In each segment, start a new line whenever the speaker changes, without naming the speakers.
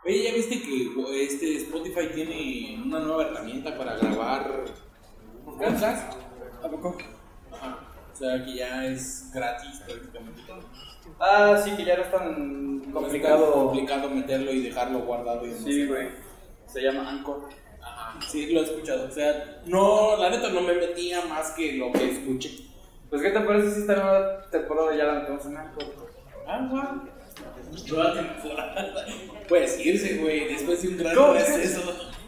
Oye, ¿ya viste que Spotify tiene una nueva herramienta para grabar podcast?
¿A poco?
Ajá. O sea, que ya es gratis prácticamente.
Ah, sí, que ya no es tan complicado.
complicado meterlo y dejarlo guardado. Y
Sí, güey. Se llama Anchor.
Ajá, sí, lo he escuchado. O sea, no, la neta no me metía más que lo que escuché.
Pues, ¿qué te parece si esta nueva temporada ya la metemos en Anchor?
Ah, guau. Nueva temporada. Puedes irse, güey, después de un gran
¿Cómo?
receso.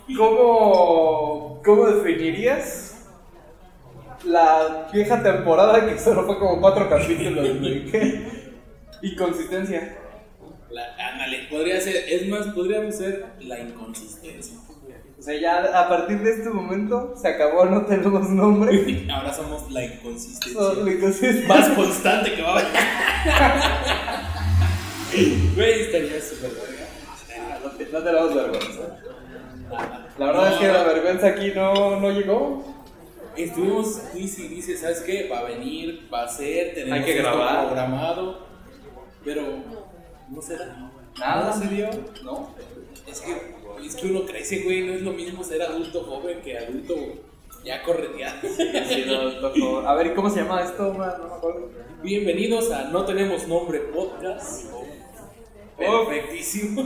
¿Cómo definirías la vieja temporada que solo fue como 4 capítulos, güey? Inconsistencia.
Ándale, podría ser, es más, podríamos ser la inconsistencia.
O sea, ya a partir de este momento se acabó, no tenemos nombre.
Ahora somos la inconsistencia.
La inconsistencia.
Más constante que va a haber. Güey, estaría súper verga.
No tenemos vergüenza. La verdad es que la vergüenza aquí no llegó.
Estuvimos, dice, ¿sabes qué? Va a venir, va a ser, tenemos
Hay que
esto
grabar.
programado, pero no será.
Nada.
¿No se dio? No. Es que uno crece, güey, no es lo mismo ser adulto joven que adulto ya correteado.
Sí, no, tocó. A ver, ¿cómo se llama esto? No me acuerdo.
Bienvenidos a No Tenemos Nombre Podcast. Perfectísimo.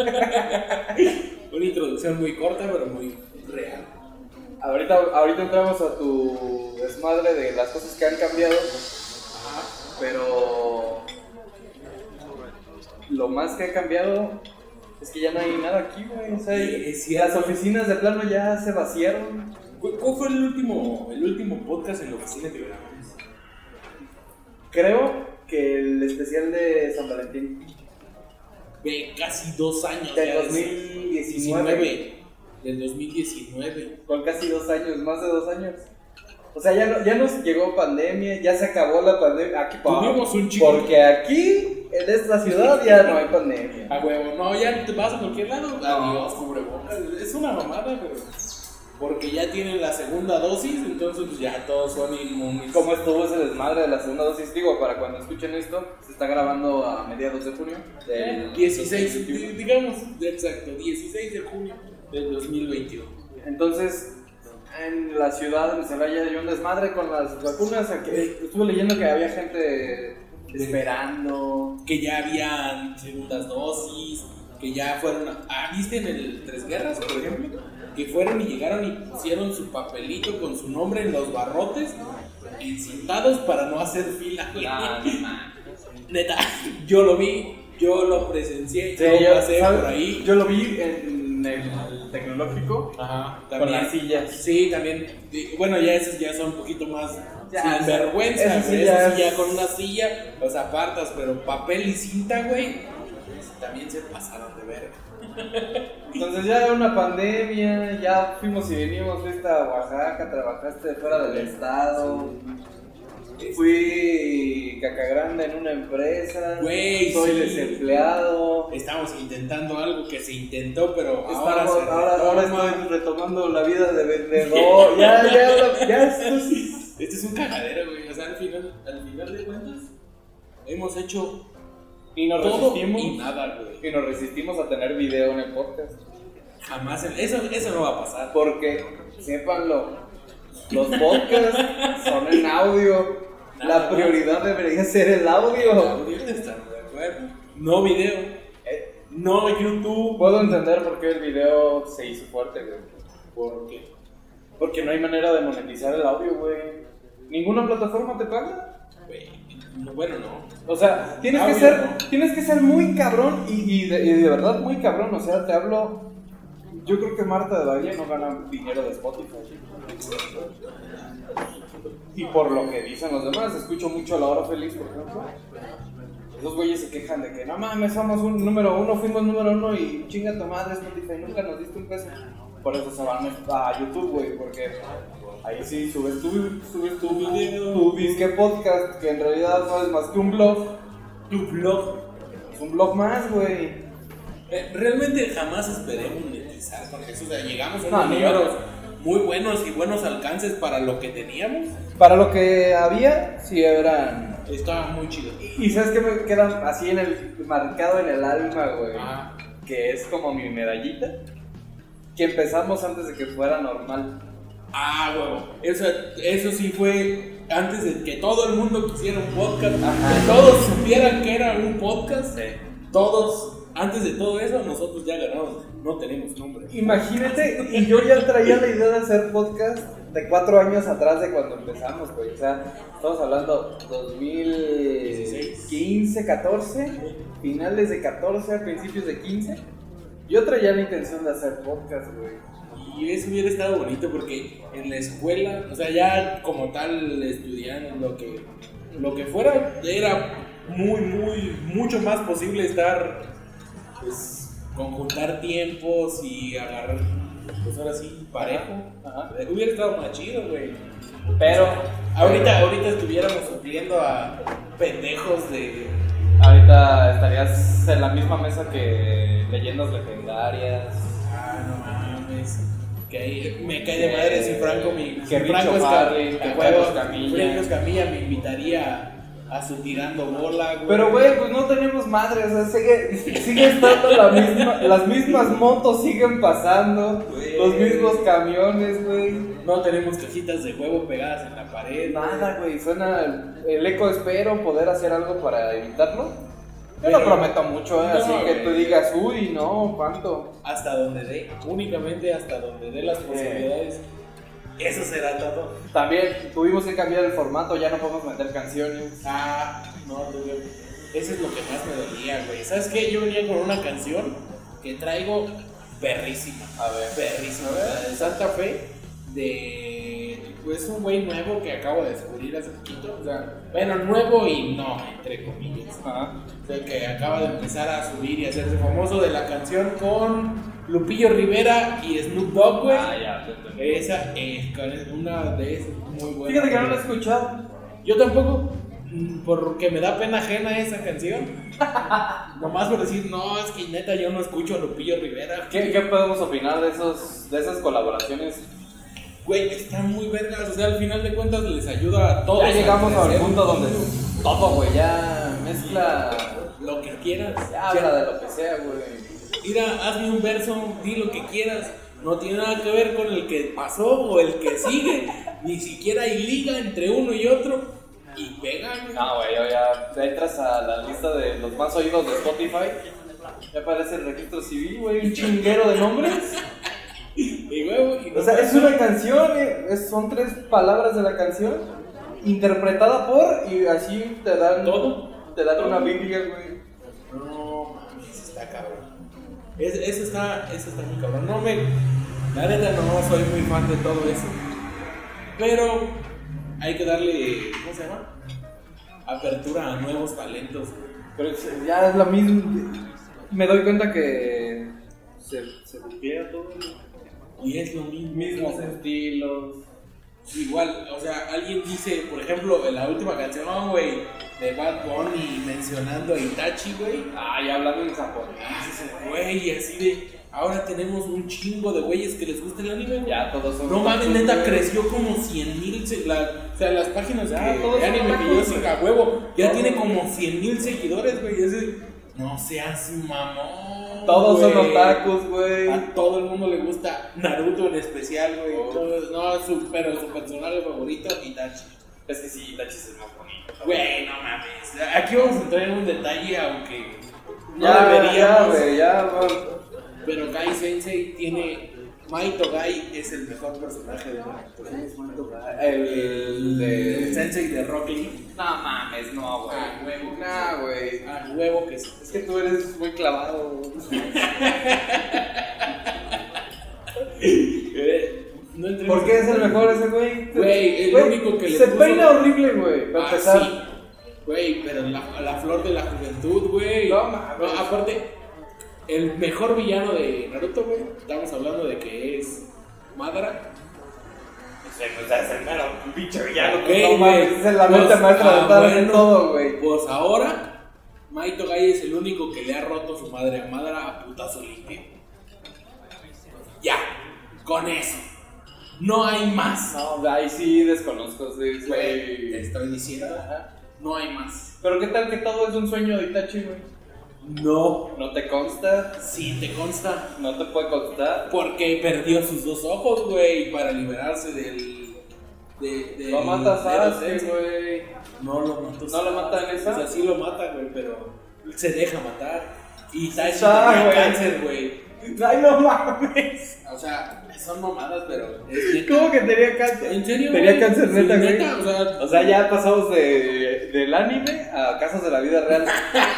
Una introducción muy corta, pero muy real.
Ahorita entramos a tu desmadre de las cosas que han cambiado. Pero lo más que ha cambiado es que ya no hay nada aquí, güey. O sea, las oficinas de plano ya se vaciaron.
¿Cuál fue el último podcast en la oficina que grabamos?
Creo que el especial de San Valentín.
De casi 2 años.
Del
ya,
2019.
Del 2019.
Con casi 2 años, más de 2 años. O sea, ya nos llegó pandemia, ya se acabó la pandemia. Aquí,
tuvimos un chico.
Porque aquí, en esta ciudad, ya no hay pandemia.
A huevo, no, ya te vas a cualquier lado.
No.
Adiós, cubrebocas. Es una mamada, pero. Porque ya tienen la segunda dosis, entonces pues ya todos son inmunes.
¿Cómo estuvo ese desmadre de la segunda dosis? Digo, para cuando escuchen esto, se está grabando a mediados de junio. Del
16,
2021.
digamos, exacto, 16 de junio del 2021.
Entonces, en la ciudad de Celaya hay un desmadre con las vacunas. Estuve leyendo que había gente esperando.
Que ya habían segundas dosis, que ya fueron ¿viste en el Tres Guerras, por ejemplo? Que fueron y llegaron y pusieron su papelito con su nombre en los barrotes, encintados para no hacer fila, güey. Neta, yo lo vi, yo lo presencié,
Sí,
yo pasé por ahí.
Yo lo vi en el tecnológico.
Ajá,
Con
también.
las sillas.
Sí, también. Bueno, ya esos ya son un poquito más
Ya,
sin vergüenza,
eso
güey.
sí
Eso sí
ya
ya con una silla los apartas, pero papel y cinta, güey, pues, también se pasaron de verga.
Entonces ya era una pandemia, ya fuimos y venimos, fuiste a Oaxaca, trabajaste fuera del estado. Fui cacagrande en una empresa,
Güey,
soy
sí.
Desempleado.
Estamos intentando algo que se intentó, pero
Ahora estoy retomando la vida de vendedor. ya
Este es un cagadero, güey. O sea, al final de cuentas, hemos hecho
y nos
todo
resistimos
y nada, güey.
y nos resistimos a tener video en el podcast.
Jamás, eso no va a pasar.
Porque, sépanlo, los podcasts son en audio. La prioridad debería ser el audio.
Estamos de acuerdo. No video, no YouTube.
Puedo entender por qué el video se hizo fuerte, güey.
¿Por qué?
Porque no hay manera de monetizar el audio, güey. ¿Ninguna plataforma te paga?
Güey, bueno, no.
O sea, tienes que ser muy cabrón y de verdad muy cabrón. O sea, te hablo. Yo creo que Marta de Baile no gana dinero de Spotify. Y por lo que dicen los demás, escucho mucho a La Hora Feliz, por ejemplo. Esos güeyes se quejan de que no mames, somos número 1, fuimos número 1 y chinga tu madre Spotify, nunca nos diste un peso. Por eso se van a YouTube, güey, porque ahí sí subes tu video, tu disque podcast, que en realidad no es más que un blog.
Tu blog.
Es un blog más, güey.
Realmente jamás esperé monetizar con eso. O sea, llegamos a
No,
unos
ni
números muy buenos y buenos alcances para lo que teníamos.
Para lo que había, sí eran.
Estaba muy chido.
Y sabes que me quedan así marcado en el alma, güey. que es como mi medallita, que empezamos antes de que fuera normal.
Ah, huevo. Eso sí fue antes de que todo el mundo quisiera un podcast.
Ajá.
Que todos supieran que era un podcast.
Sí.
Todos, antes de todo eso, nosotros ya ganamos. No tenemos nombre.
Imagínate, y yo ya traía la idea de hacer podcast de 4 años atrás de cuando empezamos, güey. O sea, estamos hablando 2015, 14, finales de 14, principios de 15. Yo traía la intención de hacer podcast, güey.
Y eso hubiera estado bonito porque en la escuela, o sea, ya como tal estudiando lo que fuera, era mucho más posible estar, pues, conjuntar tiempos y agarrar, pues ahora sí, parejo.
Ajá.
Hubiera estado más chido, güey.
Pero
Ahorita estuviéramos supliendo a pendejos de...
ahorita estarías en la misma mesa que Leyendas Legendarias.
Ah, no mames. Que ahí me cae de madre si Franco
que Richo Farley, que Carlos Camilla.
Carlos Camilla me invitaría a su tirando bola, güey.
Pero güey, pues no tenemos madre, o sea, sigue estando las mismas motos siguen pasando,
Güey.
los mismos camiones, güey.
No tenemos cajitas de huevo pegadas en la pared.
Nada, güey, suena el eco, espero poder hacer algo para evitarlo. Yo no
Pero-
prometo mucho,
No,
así que
güey.
tú digas, uy, no, ¿cuánto?
Hasta donde dé, únicamente hasta donde dé las posibilidades. Eso será todo.
También tuvimos que cambiar el formato, ya no podemos meter canciones.
Ah, no, güey. Eso es lo que más me dolía, güey. ¿Sabes qué? Yo venía con una canción que traigo perrísima.
A ver.
Perrísima.
A ver.
La de Santa Fe, de pues un güey nuevo que acabo de descubrir hace poquito. O sea, bueno, nuevo y no, entre comillas.
Ajá.
O sea, que acaba de empezar a subir y hacerse famoso, de la canción con Lupillo Rivera y Snoop Dogg, güey.
Ah, ya,
Esa es una de esas muy buena.
Fíjate que no lo he escuchado.
Yo tampoco, porque me da pena ajena esa canción. Nomás por decir, no, es que neta yo no escucho a Lupillo Rivera.
¿Qué podemos opinar de esas colaboraciones?
Güey, están muy vergas, o sea, al final de cuentas les ayuda a todos.
Ya llegamos
a
al
crecer.
punto donde todo, güey, ya mezcla,
Lo que quieras.
ya habla de lo que sea, güey.
Mira, hazme un verso, di lo que quieras. No tiene nada que ver con el que pasó o el que sigue. Ni siquiera hay liga entre uno y otro. Y pega, güey.
No, güey, ya entras a la lista de los más oídos de Spotify. Ya aparece el registro civil, güey, un chinguero de nombres.
Y huevo, y no
O sea, es
pasa.
una canción, son 3 palabras de la canción, interpretada por, y así te dan
Todo.
Te dan una biblia, güey.
No, mames, está cabrón. Eso está muy cabrón. La neta no soy muy fan de todo eso. Pero hay que darle, ¿cómo se llama? Apertura a nuevos talentos.
Pero ya es la misma. Me doy cuenta que se copiea todo.
Y es lo mismo.
Mismos estilos.
Igual, o sea, alguien dice, por ejemplo, en la última canción, güey, de Bad Bunny mencionando a Itachi, güey.
Ah, ya hablando en japonés.
Güey, así de, ahora tenemos un chingo de güeyes que les gusta el anime, güey.
Ya todos son.
No mames, neta,
güey.
creció como 100,000. O sea, las páginas
todos
de
son
anime que yo
otakus,
sigo
güey.
a huevo, ya
Todos.
tiene como 100,000 seguidores, güey. No seas mamón.
Todos son
güey.
otakus, güey.
A todo el mundo le gusta Naruto en especial, güey. No, pero su personaje favorito, Itachi.
Es que sí, Itachi es el más bonito.
Güey, no mames. Aquí vamos a entrar en un detalle, aunque no
Ya,
deberíamos.
güey, ya, güey.
Pero Gai Sensei tiene. Maito Gai es el mejor personaje de Naruto. Es Maito Gai.
El de.
El Sensei de Rock Lee.
No mames, no, güey.
Ah, huevo.
Nah, güey.
A huevo que sí.
Es que tú eres muy clavado.
No entremos
¿Por qué es el
en-
mejor ese güey?
Güey, el único que le
se
puso-
peina horrible, güey, para
Ah,
empezar.
sí. Güey, pero la flor de la juventud, güey.
No mames.
Aparte, el mejor villano de Naruto, güey. Estamos hablando de que es Madara.
Es el mero pinche villano.
Ok,
No mames,
güey.
es la mente
Pues,
maestra de estar en
bueno,
todo, güey.
Pues ahora, Maito Gai es el único que le ha roto su madre a Madara a putazo limpio. Ya, con eso. No hay más.
No, ahí sí desconozco, sí,
Güey, te
güey.
estoy diciendo. No hay más.
Pero qué tal que todo es un sueño de Itachi, güey.
No.
¿No te consta?
Sí, te consta.
¿No te puede constar?
Porque perdió sus 2 ojos, güey, para liberarse del...
No matas a Sasuke, güey.
No lo mató.
¿No lo mata en esa?
O sea, sí lo mata, güey, pero se deja matar. Y Itachi
Ah,
tenía
güey.
cáncer, güey.
Ay, no mames.
O sea, son mamadas, pero es neta.
¿Cómo que tenía cáncer?
¿En serio?
Tenía
güey?
cáncer
Sí,
neta, güey.
neta,
O sea, ya pasamos del anime a casos de la vida real.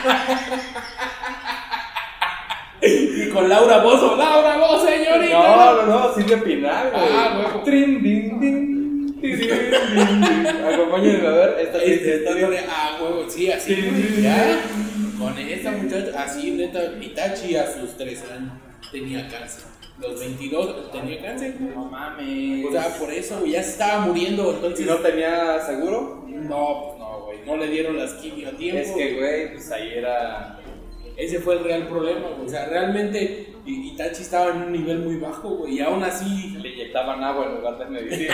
Y con Laura Bozzo, señorita.
No, Silvia Pinal, güey.
Huevo.
Trin, din, din, tirin, din, din. Acompáñenme a ver esta
historia. Huevo, sí, así, güey, ya. Con esta muchacha, así, neta, Itachi a sus 3 años tenía cáncer. Los 22 tenía cáncer, güey.
No mames.
O sea, por eso, güey, ya se estaba muriendo, entonces...
¿Y no tenía seguro?
No, pues no, güey, no le dieron las quimio a tiempo.
Es que, güey, pues ahí era...
Ese fue el real problema, güey. O sea, realmente Itachi estaba en un nivel muy bajo, güey, y aún así...
Le inyectaban agua en lugar de medicina.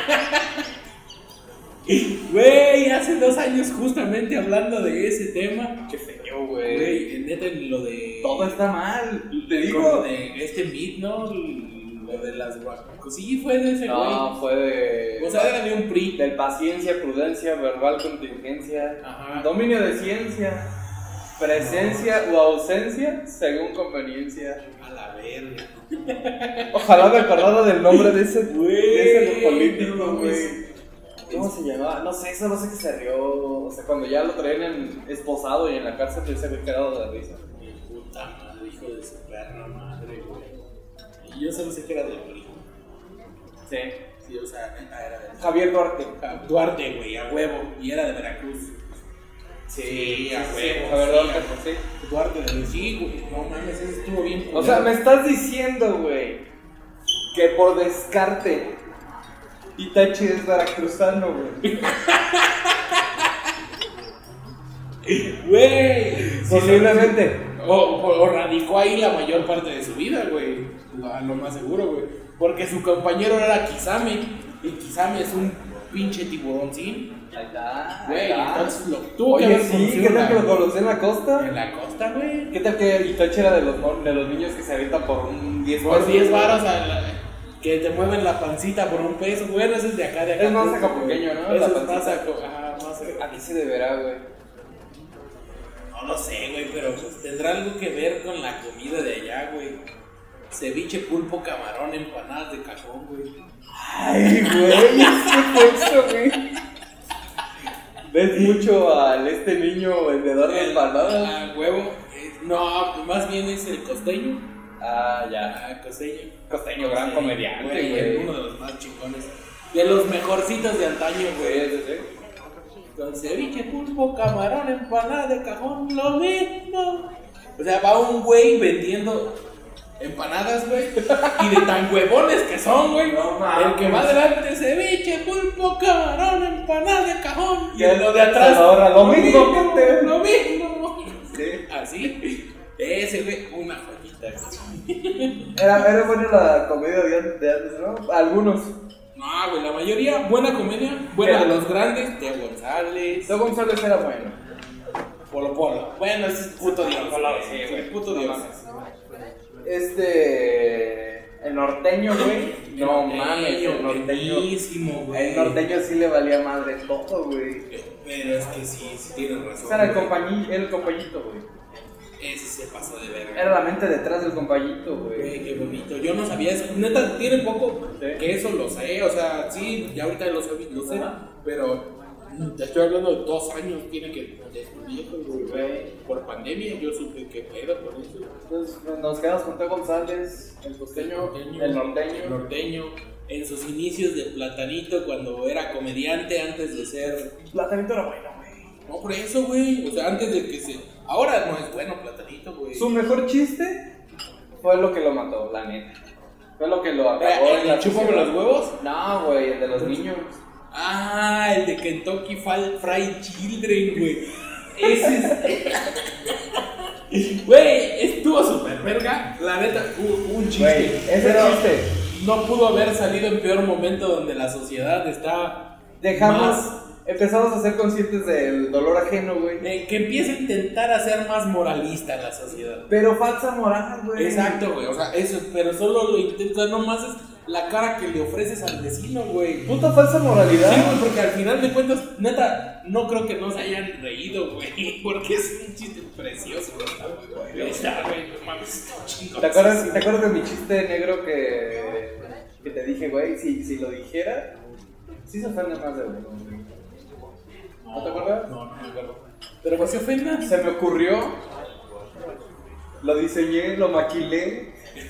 Güey, hace 2 años justamente hablando de ese tema.
Qué feo, güey.
Güey, neta, lo de...
Todo está mal, te digo.
Lo de este Meet, ¿no? Lo de las guacos. Sí, fue de ese güey.
No, fue de...
O sea, era de un PRI.
Del paciencia, prudencia, verbal, contingencia.
Ajá.
Dominio de ciencia. Presencia o ausencia según conveniencia.
A la verga.
Ojalá me acordara del nombre de ese
Güey,
político,
no
güey.
mames.
¿Cómo se llamaba? No sé, solo sé que se rió. O sea, cuando ya lo traían esposado y en la cárcel, yo se había quedado de risa.
Puta madre, hijo de su perra madre, güey. Y yo solo sé que era de PRI.
Sí.
Sí, o sea, neta era de...
Javier Duarte.
Duarte, güey, a huevo. Y era de Veracruz. Sí, a huevo.
Javier
sí,
Duarte,
a-
sí.
Duarte de sí, güey. No mames, ese estuvo bien.
O sea, me estás diciendo, güey, que por descarte Itachi es veracruzano, güey.
Güey.
Posiblemente.
O radicó ahí la mayor parte de su vida, güey. Lo más seguro, güey. Porque su compañero era Kisame. Y Kisame es un pinche tiburoncín.
Ahí está.
Güey, entonces lo tuvo que
Oye,
haber
sí,
conocido
¿qué tal
en
que
la-
lo conocí en la costa?
En la costa, güey.
¿Qué tal que Itachi era de los niños que se avientan por un 10
Por 10 varos que te mueven la pancita por $1. Bueno, eso es de acá, de acá.
Es más acapulqueño, ¿no?
Eso
La
es
pancita.
más ajá, más
Aquí se deberá, güey.
No lo sé, güey, pero pues tendrá algo que ver con la comida de allá, güey. Ceviche, pulpo, camarón, empanadas de cajón, güey.
Ay, güey, ¿qué fue eso, güey? ¿Ves mucho al este niño vendedor de empanadas?
Ah, huevo. No, más bien es el costeño.
Ah, ya.
Ah, costeño.
Costeño, gran
Sí,
comediante,
güey.
güey.
Uno de los más chingones. De los mejorcitos de antaño, güey.
Sí.
Con ceviche, pulpo, camarón, empanada de cajón, lo mismo. O sea, va un güey vendiendo empanadas, güey. Y de tan huevones que son, güey.
No mames.
El que va adelante, ceviche, pulpo, camarón, empanada de cajón. Y
Que
lo de atrás,
se ahorra lo mismo, gente.
lo mismo.
Sí.
Así. Ese güey, una joyita.
Era buena la comedia de antes, ¿no? Algunos.
No, güey, la mayoría, buena comedia. Buena de los grandes, Teo González.
Teo González era bueno.
Polo Polo. Bueno, ese es puto Dios.
Sí, güey.
Puto
No
Dios.
mames. El norteño, güey. No mames, el norteño.
Buenísimo, güey.
El norteño sí le valía madre todo, güey.
Pero es que sí tienes razón.
Ese era el
güey.
compañito, güey.
Ese se pasó de verga.
Era la mente detrás del compañito, güey.
Güey, qué bonito. Yo no sabía eso. Neta, tiene poco
Sí.
que eso lo sé. O sea, sí, ya ahorita lo sé, pero te estoy hablando de 2 años. Tiene que viejo, güey. Por pandemia, yo supe que pedo por eso.
Entonces nos quedamos con Teo González, el costeño, el
El
norteño.
norteño. En sus inicios de Platanito, cuando era comediante, antes de ser.
Platanito era bueno, güey.
No, por eso, güey. O sea, antes de que se. Ahora no es bueno Platanito, güey.
Su mejor chiste fue lo que lo mató, la neta. Fue lo que lo acabó en la
¿Chúpame
sociedad.
los huevos?
No, güey, el de los niños.
Ah, el de Kentucky Fried Children, güey. Ese es. Güey, estuvo súper verga. La neta, un chiste.
Güey, ese
Pero
chiste.
no pudo haber salido en peor momento donde la sociedad está
Dejamos
más
empezamos a ser conscientes del dolor ajeno, güey.
Que empiece a intentar hacer más moralista la sociedad.
Pero falsa moral, güey.
Exacto, güey, o sea, eso, pero solo lo intenta, nomás es la cara que le ofreces al vecino, güey.
Puta falsa moralidad.
Sí, güey, porque al final de cuentas, neta, no creo que no se hayan reído, güey, porque es un chiste precioso, güey. Está, güey, no mames, chingón.
¿Te acuerdas de mi chiste negro que te dije, güey? Si lo dijera, sí se ofende más de uno. ¿No te acuerdas?
No me acuerdo. Pero pues se ofenda.
Se me ocurrió, lo diseñé, lo maquilé.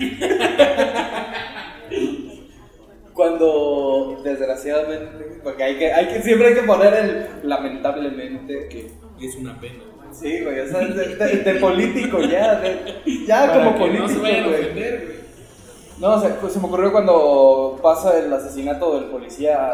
Cuando, desgraciadamente, porque siempre hay que poner el lamentablemente.
Que es una pena.
Sí, güey, o sea, de político ya, ya
Para
como
que
político,
no se vayan a
güey.
ofender, güey.
No, o sea, se me ocurrió cuando pasa el asesinato del policía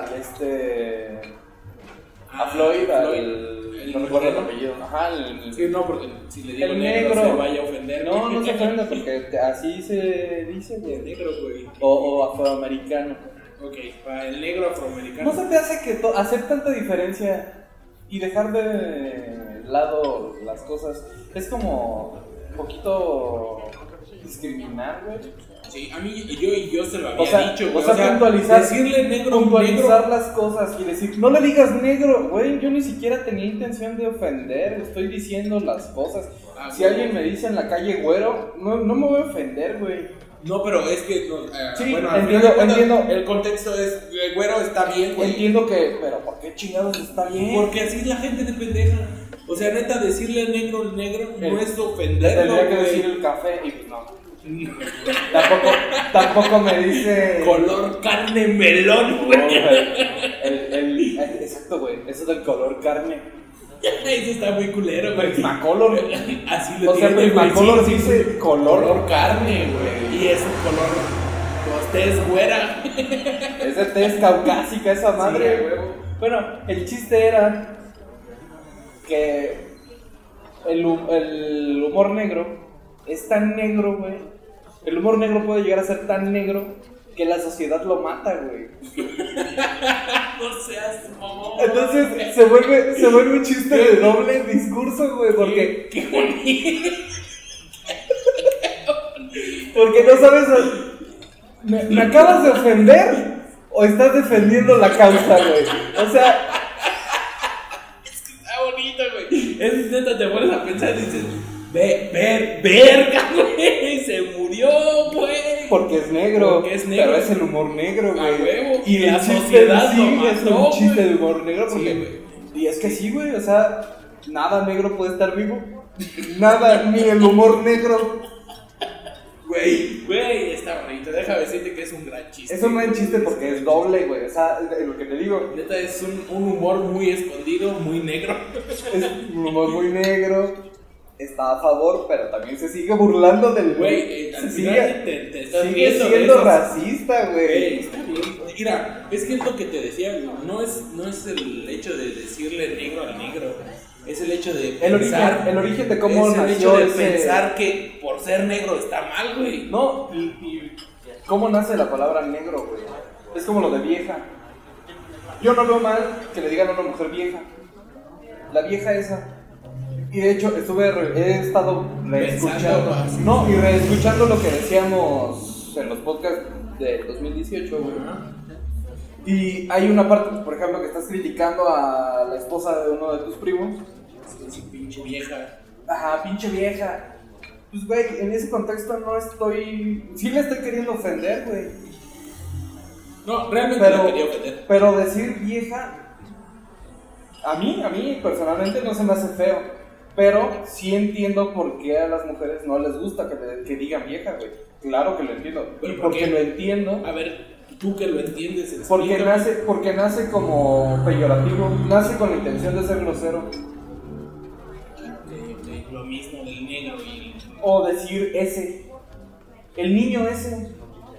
a Floyd, no recuerdo el apellido. Ajá,
sí, no, porque si le digo
el
negro,
negro
se vaya a ofender.
No se ofende porque así se dice, güey.
Negro, güey.
O afroamericano.
Ok, para el negro afroamericano.
¿No se te hace que hacer tanta diferencia y dejar de lado las cosas es como un poquito discriminar, güey?
Sí, a mí, yo se lo había dicho, güey.
O sea, puntualizar,
decirle negro,
puntualizar las cosas y decir, no le digas negro, güey, yo ni siquiera tenía intención de ofender, estoy diciendo las cosas. Si alguien me dice en la calle güero, no me voy a ofender, güey.
No, pero es que,
sí,
bueno,
entiendo.
El contexto es, güero está bien, güey.
Entiendo que, pero ¿por qué chingados está bien?
Porque así es la gente de pendeja. O sea, neta, decirle negro no es ofenderlo,
tendría que
güey.
decir el café y pues no. Tampoco me dice
color carne melón, güey.
Exacto, güey. Eso del color carne.
Eso está muy culero, güey.
Prismacolor.
Así lo
o sea,
tiene,
Prismacolor
sí,
dice color
carne, güey. Y es un color. Pues tez güera.
Ese tez caucásica, esa madre,
sí,
güey. Bueno, el chiste era que el humor negro es tan negro, güey. El humor negro puede llegar a ser tan negro que la sociedad lo mata, güey.
No seas mamón.
Entonces se vuelve un chiste de doble discurso, güey, porque
qué bonito.
Porque no sabes, ¿me acabas de ofender o estás defendiendo la causa, güey? O sea,
es que está bonito, güey. Es neta, te pones a pensar y dices, verga, güey, se murió, güey.
Porque es negro. Pero es el humor negro, güey.
A huevo.
Y
la
el chiste
sociedad
en sí es un chiste
güey.
de humor negro. Porque,
sí,
y es que sí, güey, o sea, nada negro puede estar vivo. Nada, ni el humor negro.
Güey, está bonito. Déjame decirte que es un gran chiste.
Es un gran chiste porque es doble, güey. O sea, lo que te digo.
Neta, es un humor muy escondido, muy negro.
Es un humor muy negro. Está a favor, pero también se sigue burlando del
güey. Al final te estás
sigue
viendo
siendo racista, güey.
Está bien. Mira, es que es lo que te decía, güey. No es el hecho de decirle negro al negro. Es el hecho de pensar.
El origen de cómo
es el
nació
hecho de pensar que por ser negro está mal, güey.
No, y cómo nace la palabra negro, güey. Es como lo de vieja. Yo no veo mal que le digan a una mujer vieja. La vieja esa. Y de hecho he estado reescuchando. No, y reescuchando lo que decíamos en los podcasts del 2018, güey. Y hay una parte, por ejemplo, que estás criticando a la esposa de uno de tus primos.
Sí, pinche vieja.
Ajá, pinche vieja. Pues, güey, en ese contexto no estoy... Sí le estoy queriendo ofender, güey.
No, realmente no quería ofender.
Pero decir vieja, a mí personalmente no se me hace feo. Pero sí entiendo por qué a las mujeres no les gusta que digan vieja, güey. Claro que lo entiendo.
¿Pero
y porque lo entiendo...
A ver, tú que lo entiendes,
porque nace como peyorativo. Nace con la intención de ser grosero.
Lo mismo del negro y...
O decir ese. El niño ese.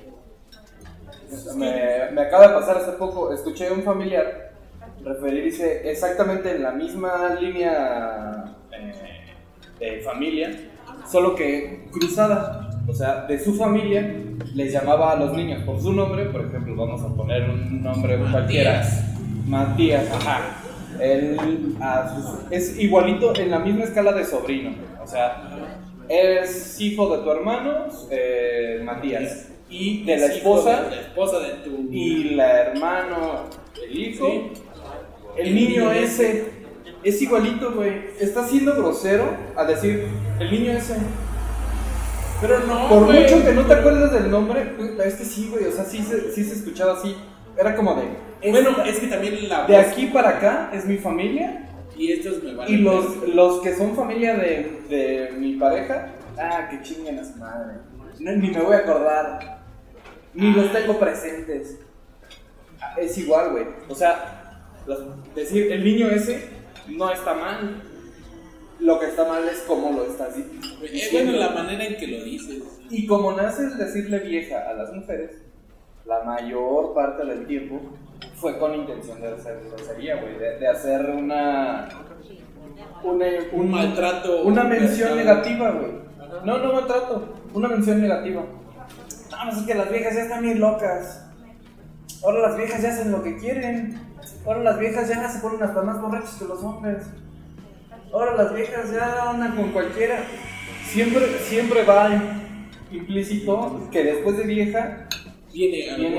Me acaba de pasar hace poco. Escuché a un familiar referirse exactamente en la misma línea de familia, solo que cruzada. O sea, de su familia les llamaba a los niños por su nombre. Por ejemplo, vamos a poner un nombre cualquiera. Matías, ajá. Es igualito en la misma escala de sobrino. O sea, es hijo de tu hermano, Matías. Y de la esposa.
La esposa de tu.
Y la hermano, el hijo.
Sí.
El niño ese es igualito, güey. Está siendo grosero a decir el niño ese.
Pero no.
Por
güey.
mucho que no te acuerdes del nombre, es que sí, güey. O sea, sí se escuchaba así. Era como de.
Bueno, es que también la.
De aquí para acá es mi familia.
Y estos me van
Y los que son familia de mi pareja, que chinguen a su madre. Ni me voy a acordar. Ni los tengo presentes. Es igual, güey. O sea, decir el niño ese no está mal. Lo que está mal es cómo lo estás diciendo.
Bueno, la manera en que lo dices.
Y como nace el decirle vieja a las mujeres, la mayor parte del tiempo fue con intención de hacer grosería, güey. De hacer un
maltrato.
Una mención negativa, güey. No maltrato. Una mención negativa. Vamos, es que las viejas ya están bien locas. Ahora las viejas ya hacen lo que quieren. Ahora las viejas ya se ponen hasta más borrachos que los hombres. Ahora las viejas ya andan con cualquiera. Siempre va implícito que después de vieja viene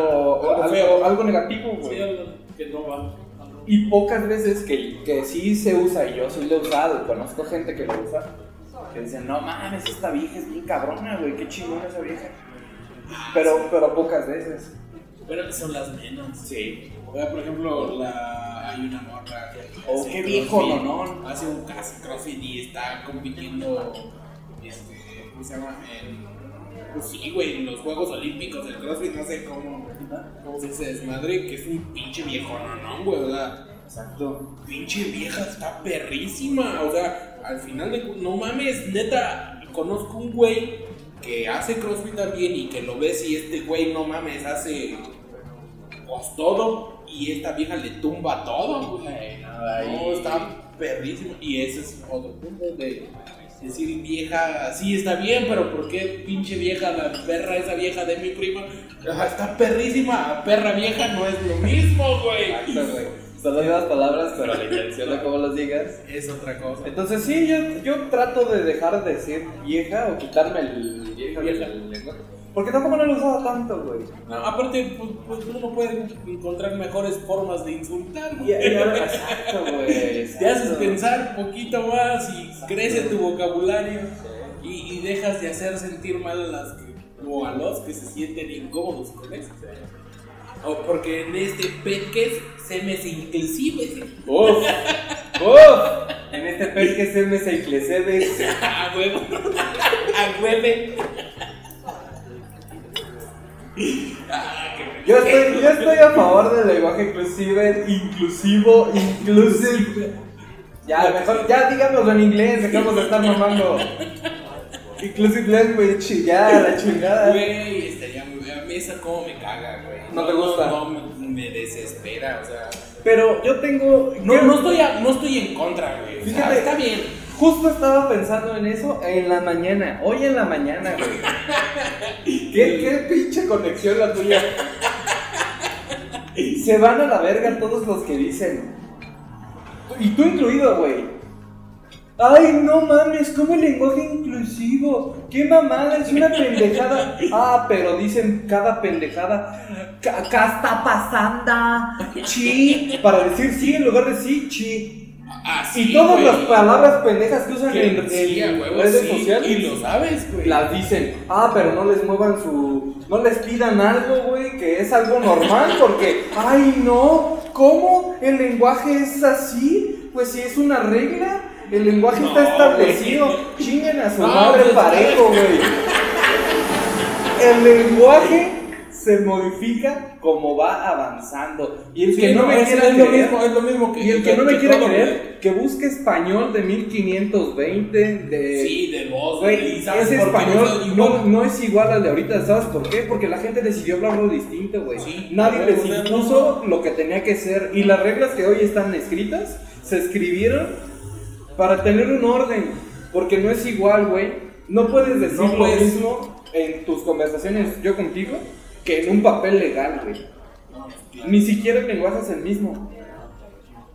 algo negativo, güey.
Sí, algo que no va.
Y pocas veces que sí se usa, y yo sí lo he usado, y conozco gente que lo usa, que dicen, no mames, esta vieja es bien cabrona, güey, qué chingona esa vieja. Pero pocas veces.
Pero son las menos.
Sí.
O sea, por ejemplo, hay una morra que
Oh, qué viejo, no.
hace un crossfit y está compitiendo, ¿cómo se llama? Pues sí, güey, en los Juegos Olímpicos del CrossFit, no sé cómo se dice desmadre, que es un pinche viejo, no, güey, o sea,
Exacto.
pinche vieja está perrísima, o sea, al final no mames, neta, conozco un güey que hace CrossFit también y que lo ves y este güey, no mames, hace pues todo y esta vieja le tumba todo, güey, no, está perrísimo y ese es otro punto de decir vieja, sí está bien, pero ¿por qué pinche vieja, la perra esa vieja de mi prima? Está perrísima, perra vieja no es lo mismo, güey.
Exacto, güey. Son las mismas palabras, pero la intención de cómo las digas
es otra cosa.
Entonces sí, yo trato de dejar de decir vieja o quitarme el vieja del lenguaje. Porque tampoco no lo usaba tanto, güey.
No, aparte, pues uno puede encontrar mejores formas de insultar, güey.
Exacto, güey.
Te haces pensar poquito más y crece tu vocabulario y dejas de hacer sentir mal a los que se sienten incómodos con eso. O porque en este podcast se me hace inclusive.
¡Uf! En este podcast se me hace inclusive.
A huevo. A hueve.
Yo estoy a favor del lenguaje inclusivo. Ya, mejor, ya díganoslo en inglés, dejamos de estar mamando. Inclusive language, ya, la chingada.
Güey, estaría muy bien. A mí esa como me caga, güey.
¿No te gusta?
No, me desespera, o sea.
Pero yo tengo.
No estoy en contra, güey. O sea,
Fíjate,
está bien.
Justo estaba pensando en eso en la mañana. Hoy en la mañana, güey. ¿Qué pinche conexión la tuya? Se van a la verga todos los que dicen. Y tú incluido, güey. Ay, no mames, ¿cómo el lenguaje inclusivo? ¿Qué mamada? Es una pendejada. Pero dicen cada pendejada. ¿Qué está pasando? Chi. Para decir sí en lugar de sí, chi.
Sí,
y todas
güey.
las palabras pendejas que usan en
huevo,
redes
sí,
sociales.
Y lo sabes, güey.
Las dicen. Pero no les muevan no les pidan algo, güey, que es algo normal. Porque, ay, no. ¿Cómo el lenguaje es así? Pues si es una regla. El lenguaje está establecido.
Güey.
Chinguen a su madre parejo, güey. El lenguaje se modifica como va avanzando. Y el que no me quiera creer,
es lo mismo que.
y el que no me quiera
todo,
creer, que busque español de 1520
Sí, de voz,
güey. Ese español no es igual al de ahorita. ¿Sabes por qué? Porque la gente decidió hablarlo distinto, güey.
Sí,
nadie les impuso lo que tenía que ser. Y las reglas que hoy están escritas se escribieron para tener un orden. Porque no es igual, güey. No puedes decir lo mismo en tus conversaciones yo contigo que en un papel legal, güey. Ni siquiera el lenguaje es el mismo.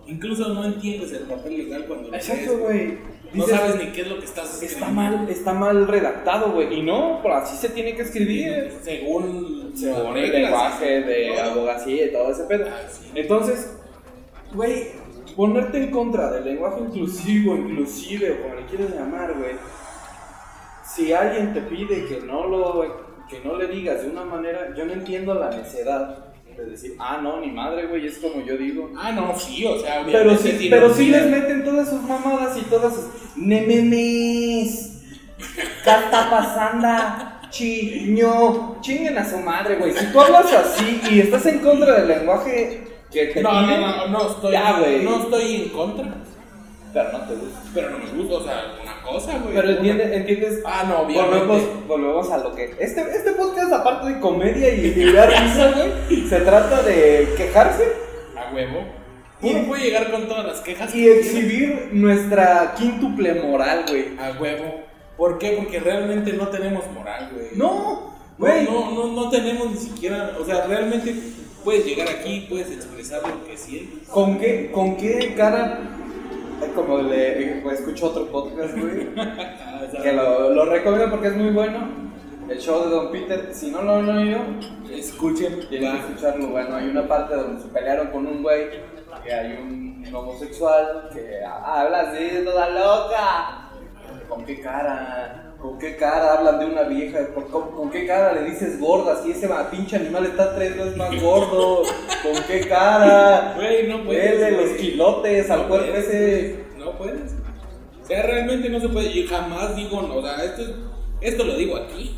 Incluso no entiendes el papel legal cuando lo
Exacto, güey.
No sabes ni qué es lo que estás escribiendo.
Está mal redactado, güey. Y no, pero así se tiene que escribir.
Según
el lenguaje de abogacía y todo ese pedo.
Sí.
Entonces, güey, ponerte en contra del lenguaje inclusive, o como le quieras llamar, güey. Si alguien te pide que no le digas de una manera, yo no entiendo la necedad de decir, no, ni madre, güey, es como yo digo.
No, sí, o sea,
pero sí les meten todas sus mamadas y todas sus nememes. ¿Qué está pasando? Chinguen a su madre, güey. Si tú hablas así y estás en contra del lenguaje que te piden,
no estoy en contra.
Pero no te gusta.
Pero no me gusta, o sea, una cosa, güey.
Pero entiendes.
No, obviamente.
Volvemos a lo que. Este podcast, aparte de comedia y dar risa, güey, se trata de quejarse.
A huevo. Uno puede llegar con todas las quejas.
Y exhibir nuestra quíntuple moral, güey.
A huevo. ¿Por qué? Porque realmente no tenemos moral, güey.
No, güey.
No tenemos ni siquiera. O sea, realmente puedes llegar aquí, puedes expresar lo que sientes.
¿Con qué cara? Como escucho otro podcast, güey, que lo recomiendo porque es muy bueno. El show de Don Peter. Si no lo han oído,
escuchen.
Tienen que escucharlo. Bueno, hay una parte donde se pelearon con un güey, que hay un homosexual que habla así, toda loca. ¿Con qué cara? ¿Con qué cara hablan de una vieja? ¿Con qué cara le dices gorda? Si ese pinche animal está 3 veces más gordo. ¿Con qué cara?
Güey, no puedes.
Dele los kilotes al cuerpo ese.
No puedes. O sea, realmente no se puede. Y jamás digo, no, o sea, esto lo digo aquí.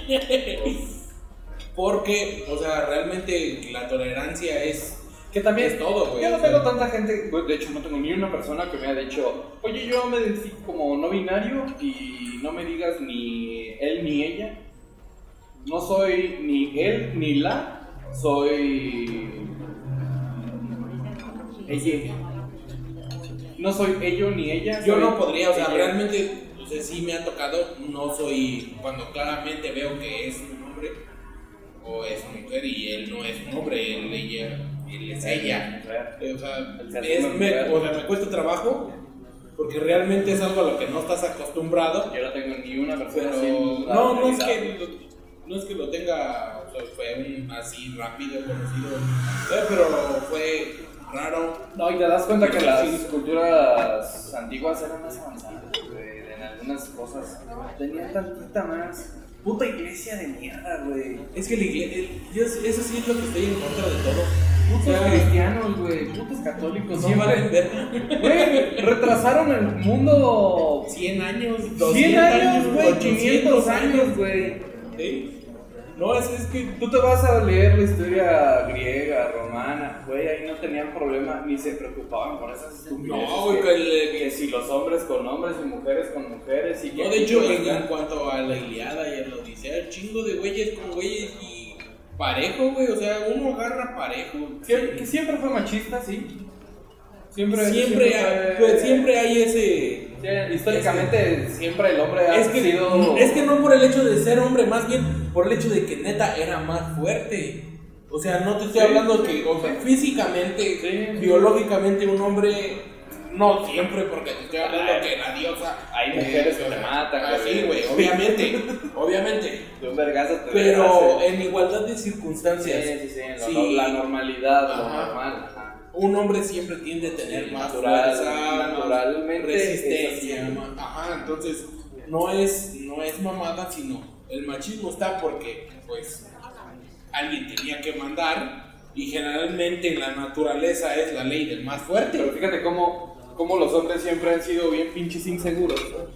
Porque, o sea, realmente la tolerancia es.
Que también
es todo, güey.
Yo no tengo tanta gente, de hecho no tengo ni una persona que me haya dicho, oye, yo me identifico como no binario y no me digas ni él ni ella. No soy ni él ni la, soy ella. No soy ello ni ella.
Yo no podría, o sea, realmente, o sea, sí me ha tocado, no soy, cuando claramente veo que es un hombre o es mujer y él no es un hombre, él es ella. O sea, me cuesta trabajo porque realmente es algo a lo que no estás acostumbrado.
Yo no tengo ni una persona
pero
así.
No es que lo tenga, o sea, fue así rápido conocido, pero fue raro.
No, y te das cuenta que las culturas antiguas eran más avanzadas, güey, en algunas cosas. Tenían tantita más. Puta iglesia de mierda, güey.
Es que la iglesia, eso sí es lo que estoy en contra de todo.
Putos cristianos, güey, putos católicos.
No valen verga.
Güey, retrasaron el mundo
100 años,
100 años, güey, 500 años, güey.
¿Sí? No, es que
tú te vas a leer la historia griega, romana, güey, ahí no tenían problema, ni se preocupaban por esas estupideces.
No, güey,
que si los hombres con hombres y mujeres con mujeres. Y
no, de hecho, en cuanto a la Ilíada y a la Odisea, chingo de güeyes con güeyes y parejo, güey, o sea, uno agarra parejo.
Que siempre fue machista, sí. Siempre
hay ese.
Sí, históricamente siempre el hombre ha sido.
Es que no por el hecho de ser hombre, más bien por el hecho de que neta era más fuerte. O sea, no te estoy hablando que, o sea, físicamente, biológicamente un hombre, no siempre, porque te estoy hablando que la diosa.
Hay mujeres que te matan.
Sí, güey, obviamente.
De un vergazo te
pero en igualdad de circunstancias.
Sí, la normalidad, lo normal.
Un hombre siempre tiende a tener más fuerza, naturalmente, resistencia. Entonces no es mamada, sino el machismo está porque pues alguien tenía que mandar y generalmente en la naturaleza es la ley del más fuerte.
Pero fíjate cómo los hombres siempre han sido bien pinches inseguros.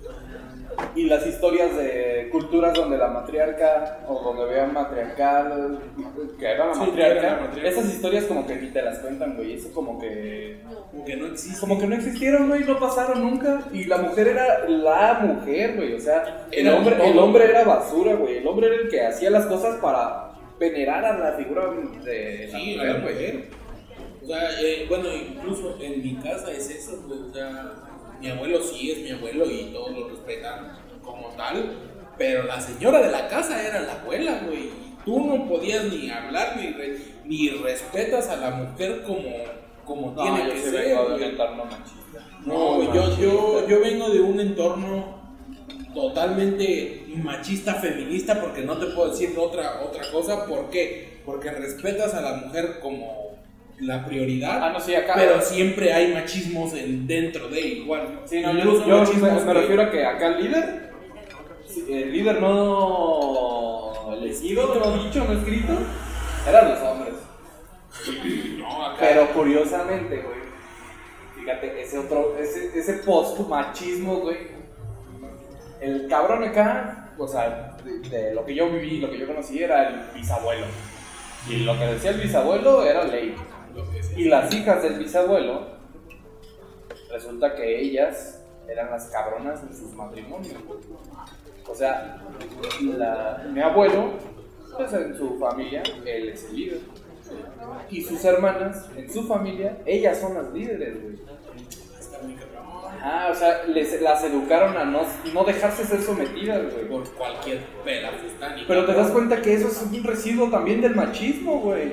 Y las historias de culturas donde la matriarca, o donde vean matriarcal, que era la matriarca, esas historias como que ni te las cuentan, güey. Eso como que
no existe.
Como que no existieron, güey, no pasaron nunca. Y la mujer era la mujer, güey. O sea, el hombre era basura, güey. El hombre era el que hacía las cosas para venerar a la figura de la mujer, güey.
O sea, bueno, incluso en mi casa es eso, güey. O sea, mi abuelo sí es mi abuelo y todos lo respetan como tal, pero la señora de la casa era la abuela, güey. Y tú no podías ni hablar ni respetas a la mujer como
No,
tiene
yo
que
sí
ser.
vengo de un
güey.
entorno machista.
No, yo vengo de un entorno totalmente machista, feminista, porque no te puedo decir otra cosa. ¿Por qué? Porque respetas a la mujer como la prioridad,
Ah, no, sí, acá.
pero siempre hay machismos dentro de igual.
Sí, no,
Incluso
yo
machismos
me
que-
refiero a que acá el líder no elegido, no dicho, no escrito, eran los hombres.
No, acá.
Pero curiosamente, güey, fíjate, ese post-machismo, güey, el cabrón acá, o sea, de lo que yo viví, lo que yo conocí era el bisabuelo. Y lo que decía el bisabuelo era ley.
Lo que sea.
Y las hijas del bisabuelo, resulta que ellas eran las cabronas en sus matrimonios. O sea, mi abuelo, pues en su familia, él es el líder. Y sus hermanas, en su familia, ellas son las líderes, güey.
Está muy cabrón.
Ah, o sea, las educaron a no dejarse ser sometidas, güey.
Por cualquier pelafustán.
Pero te das cuenta que eso es un residuo también del machismo, güey.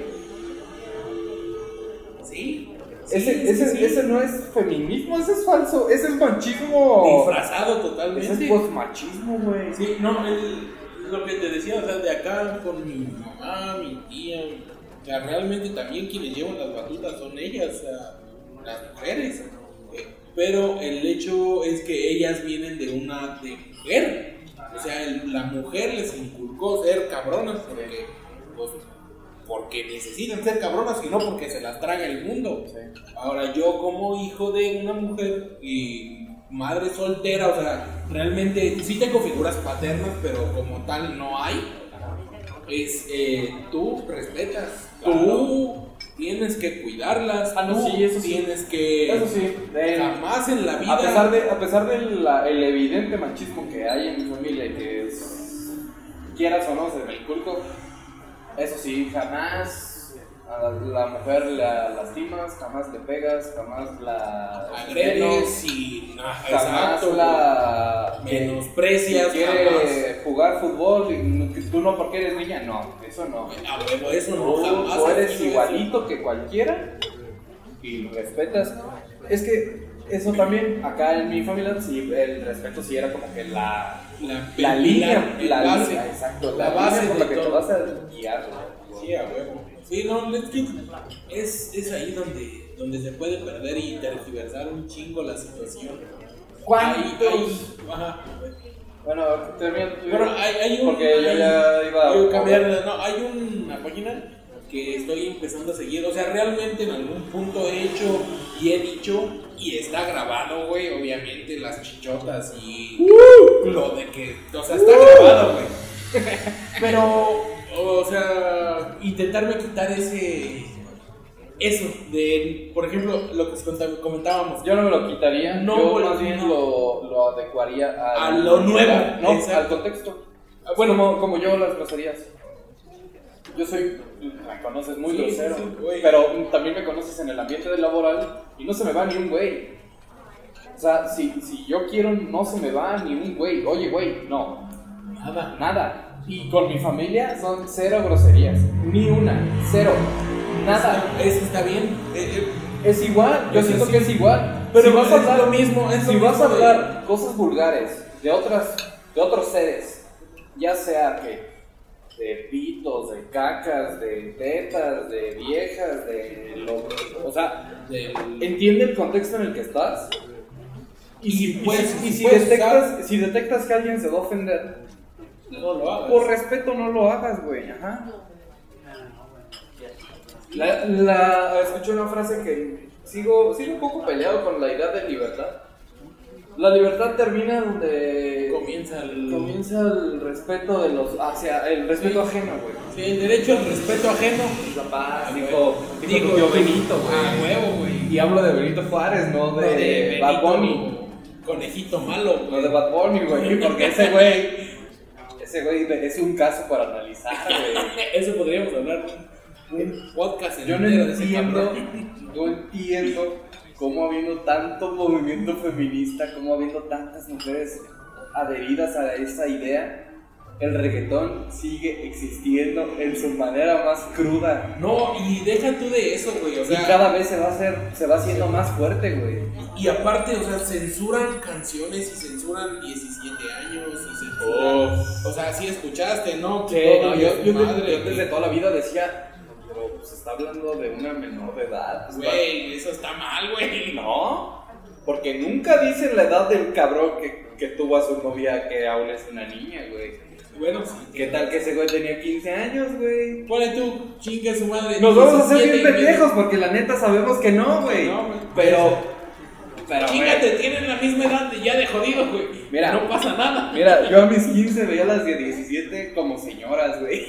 Sí.
Ese no es feminismo, ese es falso, ese es machismo.
Disfrazado totalmente.
Ese es postmachismo, güey.
Sí, no, lo que te decía, o sea, de acá con mi mamá, mi tía, o sea, realmente también quienes llevan las batutas son ellas, o sea, las mujeres. Pero el hecho es que ellas vienen de mujer. O sea, la mujer les inculcó ser cabronas porque necesitan ser cabronas y no porque se las traga el mundo.
Sí.
Ahora, yo como hijo de una mujer y madre soltera, o sea, realmente sí tengo figuras paternas, pero como tal no hay. Tú respetas, tú tienes que cuidarlas,
Ah, no,
tú
sí, eso sí.
tienes que...
Eso sí,
Jamás en la vida...
a pesar del evidente machismo que hay en mi familia y que quieras o no, se me inculco, eso sí, jamás a la mujer la lastimas, jamás le pegas, jamás la
agredes y...
jamás
exacto,
la
menosprecias,
si quiere jugar fútbol y tú no porque eres niña, no, eso no.
A huevo, eso no, jamás.
Tú eres
aquí no es-
igualito que cualquiera y respetas. Es que eso también, acá en mi familia, sí, el respeto sí era como que la línea,
la base,
línea, exacto,
la
la
base
base por la
de
que te
todo.
vas a guiar.
Sí, a huevo. Sí, no, es ahí donde se puede perder y tergiversar un chingo la situación.
¿Cuántos?
Ajá.
Bueno, termina tú.
Bueno, hay un...
Porque yo ya iba a
quiero cambiar, no, hay una página que estoy empezando a seguir. O sea, realmente en algún punto he hecho y he dicho, y está grabado, güey, obviamente, las chichotas y lo de que, o sea, está grabado, güey. Pero, o sea, intentarme quitar eso de, por ejemplo, lo que comentábamos.
Yo no me lo quitaría,
No,
yo más bien
no.
lo adecuaría
A lo nuevo,
no,
exacto.
al contexto. Bueno, como yo las groserías. Yo me conoces muy
Sí,
grosero,
sí, güey.
pero también me conoces en el ambiente del laboral y no se me va ni un güey. O sea, si yo quiero, no se me va ni un güey. Oye, güey, no, nada. Y con mi familia son cero groserías, ni una, cero, nada.
Eso está bien.
Es igual, yo
Eso
siento
sí.
que es igual.
Pero
si vas a
es
hablar
lo mismo, es lo
si vas a
mismo de-
hablar cosas vulgares de otros seres, ya sea que de pitos, de cacas, de tetas, de viejas, o sea, entiende el contexto en el que estás. Y si
puedes
detectas que alguien se va a ofender,
no lo hagas.
por respeto no lo hagas, güey. Ajá. Escuché una frase que sigo un poco peleado con la idea de libertad. La libertad termina donde
Comienza
el respeto hacia el respeto
Sí.
ajeno, güey.
Sí, el derecho al respeto ajeno.
La paz,
Dijo
tu tío Benito, güey.
Ah, huevo, güey.
Y hablo de Benito Juárez, no de Bad Bunny.
Conejito malo,
No
güey.
de Bad Bunny, güey, porque ese güey es un caso para analizar, güey.
Eso podríamos hablar un podcast
Yo no
entero de ese
entiendo,
cabrón.
no entiendo cómo habiendo tanto movimiento feminista, cómo habiendo tantas mujeres adheridas a esa idea, el reggaetón sigue existiendo en su manera más cruda.
No, y deja tú de eso, güey, o sea...
Y cada vez se va haciendo más fuerte, güey.
Y aparte, o sea, censuran canciones y censuran 17 años y censuran... O sea, sí escuchaste, ¿no?
Sí, no, yo desde toda la vida decía... Pero se está hablando de una menor de edad.
Güey, eso está mal, güey.
No, porque nunca dicen la edad del cabrón que tuvo a su novia que aún es una niña, güey.
Bueno, sí.
¿Qué tal que ese güey tenía 15 años, güey?
Ponle tú, chingue su madre.
Nos vamos a hacer
17
bien pendejos porque la neta sabemos que no, güey.
No, güey.
Pero
Chíngate, tienen la misma edad de ya de jodido, güey.
Mira,
no pasa nada.
Mira, yo a mis 15 veía a las de 17 como señoras, güey.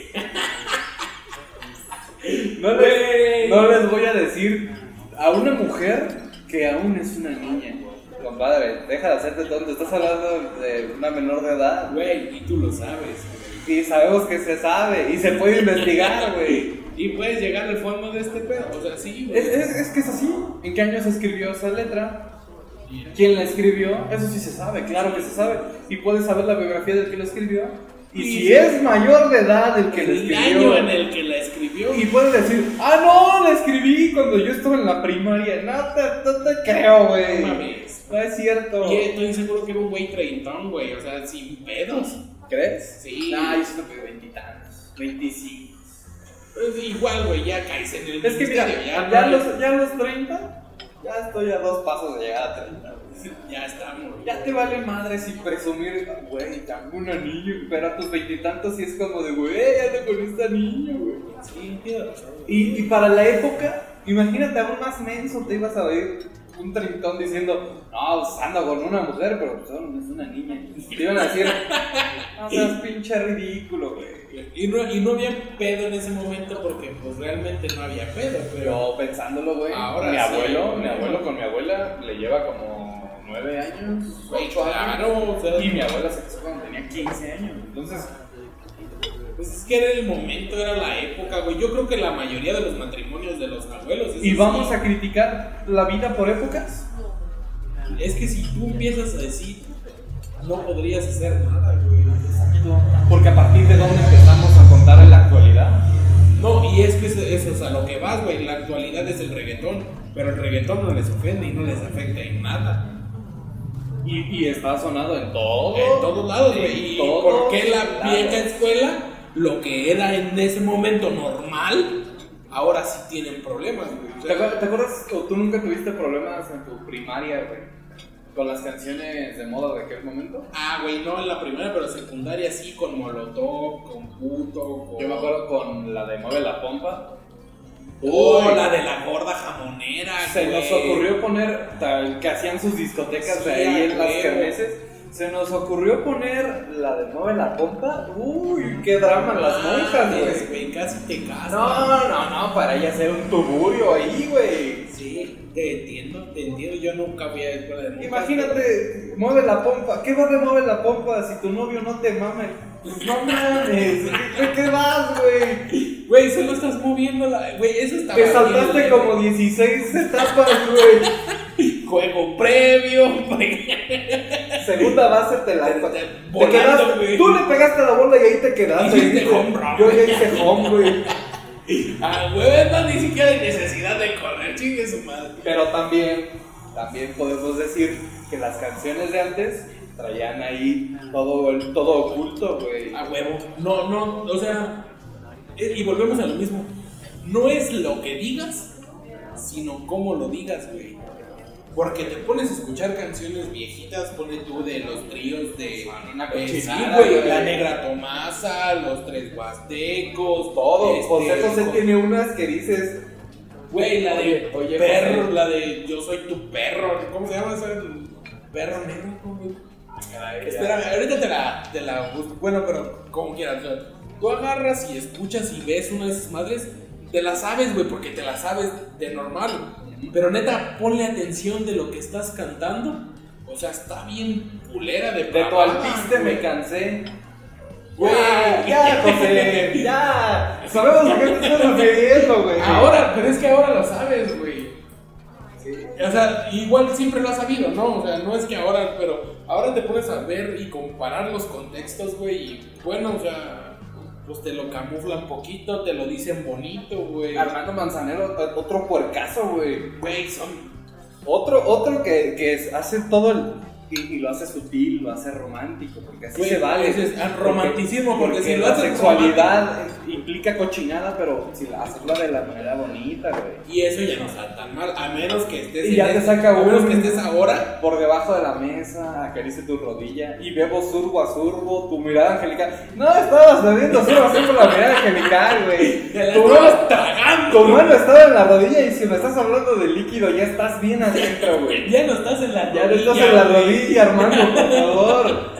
No les voy a decir a una mujer que aún es una niña. Compadre, deja de hacerte tonto. Estás hablando de una menor de edad.
Güey, y tú lo sabes.
Y sabemos que se sabe. Y se puede investigar, güey.
Y puedes llegar al fondo de este pedo. O sea, sí, güey.
Es que es así. ¿En qué año se escribió esa letra? ¿Quién la escribió? Eso sí se sabe, claro que se sabe. Y puedes saber la biografía del que lo escribió. Y si es mayor de edad el que la escribió,
el año en el que la escribió,
y puedes decir, no, la escribí cuando yo estaba en la primaria. No te creo, güey.
No mames.
No es cierto.
Y estoy seguro que era un güey treintón, güey. O sea, sin pedos.
¿Crees?
Sí.
No, yo siento que 20 y tantos, 25.
Pues igual, güey, ya caes en el
Es que mira,
ministerio,
ya a los 30, ya estoy a 2 pasos de llegar a 30.
Ya estamos.
Ya te vale madre si presumir, güey, tengo una niña, pero a tus 20 y tantos sí es como de, güey, ando con esta niña, güey.
Sí, tienes razón.
Y para la época, imagínate aún más menso, te ibas a oír un trintón diciendo, no, pues ando con una mujer, pero pues es una niña. Te iban a decir, no seas pinche ridículo, güey.
Y no había pedo en ese momento porque pues realmente no había pedo,
Pero pensándolo, güey,
ahora
mi
sí,
abuelo con mi abuela le lleva como 9 años, 8 años.
Claro, o sea,
Y mi abuela se casó cuando tenía 15 años. Entonces,
pues es que era el momento, era la época, güey. Yo creo que la mayoría de los matrimonios de los abuelos.
¿y vamos a criticar la vida por épocas?
Es que si tú empiezas a decir, no podrías hacer nada, güey.
Porque a partir de dónde empezamos a contar en la actualidad.
No, y es que eso es a lo que vas, güey. La actualidad es el reggaetón. Pero el reggaetón no les ofende y no les afecta en nada.
Y está sonado en todo.
En todos lados, güey. ¿Y por qué la vieja escuela, lo que era en ese momento normal, ahora sí tienen problemas, güey? O sea,
¿Te acuerdas o tú nunca tuviste problemas en tu primaria, güey? Con las canciones de moda de aquel momento.
güey, no en la primaria, pero secundaria sí, con Molotov, con Puto, con...
Yo me acuerdo con la de Mueve la Pompa.
La de la gorda jamonera,
Se
güey.
nos ocurrió poner, que hacían sus discotecas
Sí,
de ahí en las
güey.
kermeses. Se nos ocurrió poner la de Mueve la Pompa. Uy, qué drama las monjas, güey.
Casi te casas.
No, para ellas era un tuburio ahí, güey.
Sí, te entiendo. Yo nunca fui a escuela de monjas.
Imagínate, Mueve la Pompa. ¿Qué va de Mueve la Pompa si tu novio no te mame? Pues no mames, ¿de qué vas, güey?
Güey, solo estás moviendo la... Güey, eso está...
Te saltaste como 16 etapas, güey.
Juego previo,
Segunda base te la... Te
volando,
quedaste,
güey.
tú le pegaste a la bola y ahí te quedaste.
Hiciste home run.
Yo ya hice home, güey.
Güey, no, ni siquiera hay necesidad de correr, chingue su madre.
Pero también podemos decir que las canciones de antes traían ahí todo oculto, güey.
A huevo. No, o sea... Y volvemos a lo mismo. No es lo que digas, sino cómo lo digas, güey. Porque te pones a escuchar canciones viejitas, pone tú de los tríos de...
Una
sí,
cochinada,
güey, la Negra Tomasa, los Tres Huastecos,
Todo. José tiene unas que dices...
Güey, la de
Oye,
perro,
José.
la de Yo Soy Tu Perro, ¿cómo se llama esa? Perro negro, güey. Espera, ahorita te la busco. Bueno, pero como quieras, o sea, tú agarras y escuchas y ves una de esas madres, te la sabes, güey, porque te la sabes de normal. Pero neta, ponle atención de lo que estás cantando. O sea, está bien culera de
tu alpiste me cansé.
Güey,
Ya, José, ya. Sabemos a qué te estás refiriendo, güey.
Ahora, pero es que ahora lo sabes, güey.
Sí.
O sea, igual siempre lo has sabido, ¿no? O sea, no es que ahora, pero ahora te pones a ver y comparar los contextos, güey, y bueno, o sea, pues te lo camuflan poquito, te lo dicen bonito, güey.
Armando Manzanero, otro puercazo, güey.
Güey, son...
Otro que hace todo el... Y lo hace sutil, lo hace romántico, porque así
Güey,
se vale.
ese es romanticismo, porque si lo
la
haces
sexualidad implica cochinada, pero si la haces de la manera bonita, güey.
Y eso ya no está tan mal, a menos que estés...
Y ya te saca
a menos que estés ahora...
por debajo de la mesa, acaricia tu rodilla y bebo surbo a surbo, tu mirada angelical. No, estabas bebiendo surbo a surbo la mirada angelical, güey.
Te la estabas tragando.
Tu mano estaba en la rodilla y si me estás hablando de líquido, ya estás bien adentro, güey.
Ya no estás en la rodilla.
Ya no estás en la rodilla, Armando, por favor.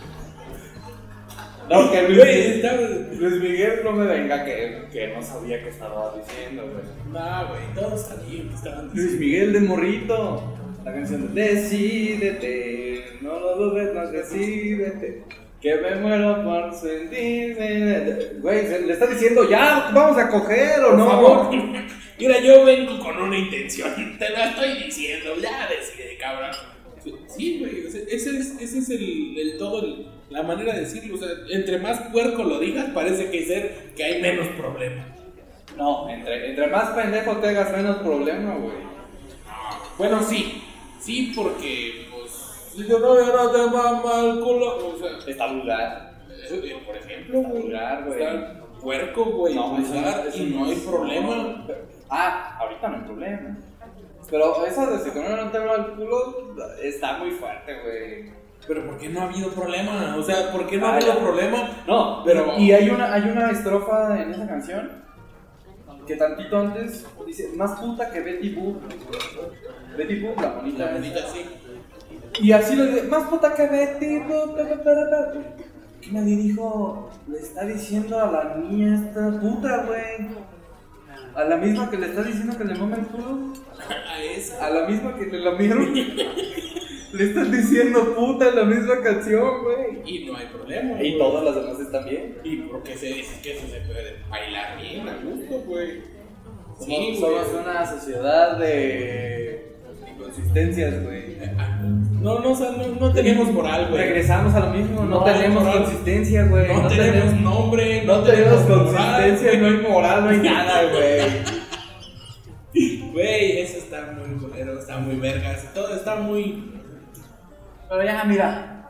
No, que Luis Miguel no me venga que no sabía que estaba diciendo, güey.
No, güey, todos sabían que estaban diciendo.
Luis Miguel de morrito. La canción de Decídete, no lo dudes más, decídete. Que me muero por sentirme. Güey, le está diciendo ya, vamos a coger o
Por
no.
favor. Mira, yo vengo con una intención. Te la estoy diciendo, ya decide, cabrón. Sí, güey, ese es el todo, la manera de decirlo. O sea, entre más puerco lo digas, parece que hay menos problema.
No, entre más pendejo te hagas, menos problema, güey.
Bueno, sí, porque, pues, si yo no te mama el culo, o sea,
Está vulgar.
por ejemplo, güey,
vulgar, güey.
está puerco, güey,
No,
vulgar,
eso
y no hay problema.
Ahorita no hay problema. Pero esa de si tu novio no te va al culo está muy fuerte, güey.
Pero ¿por qué no ha habido problema? O sea, ¿por qué no ha habido problema?
No,
Pero...
Y hay una estrofa en esa canción que tantito antes dice, más puta que Betty Boop. Betty Boop, la bonita.
La bonita, sí.
Y así lo dice, más puta que Betty Boop. ¿Qué nadie dijo? Le está diciendo a la niña esta puta, güey. A la misma que le está diciendo que le mama el culo.
A esa.
A la misma que le lamieron. Le están diciendo puta en la misma canción, güey.
Y no hay problema.
Y todas las demás están bien.
¿Y por qué se dice que eso se puede bailar bien a gusto, güey?
Somos una sociedad de inconsistencias, güey.
No tenemos moral, güey.
Regresamos a lo mismo, no tenemos
moral.
consistencia, güey.
No tenemos nombre,
no tenemos
moral,
consistencia, no hay moral, no hay nada, güey.
Güey, eso está muy culero, está muy vergas, todo está muy...
Pero ya, mira.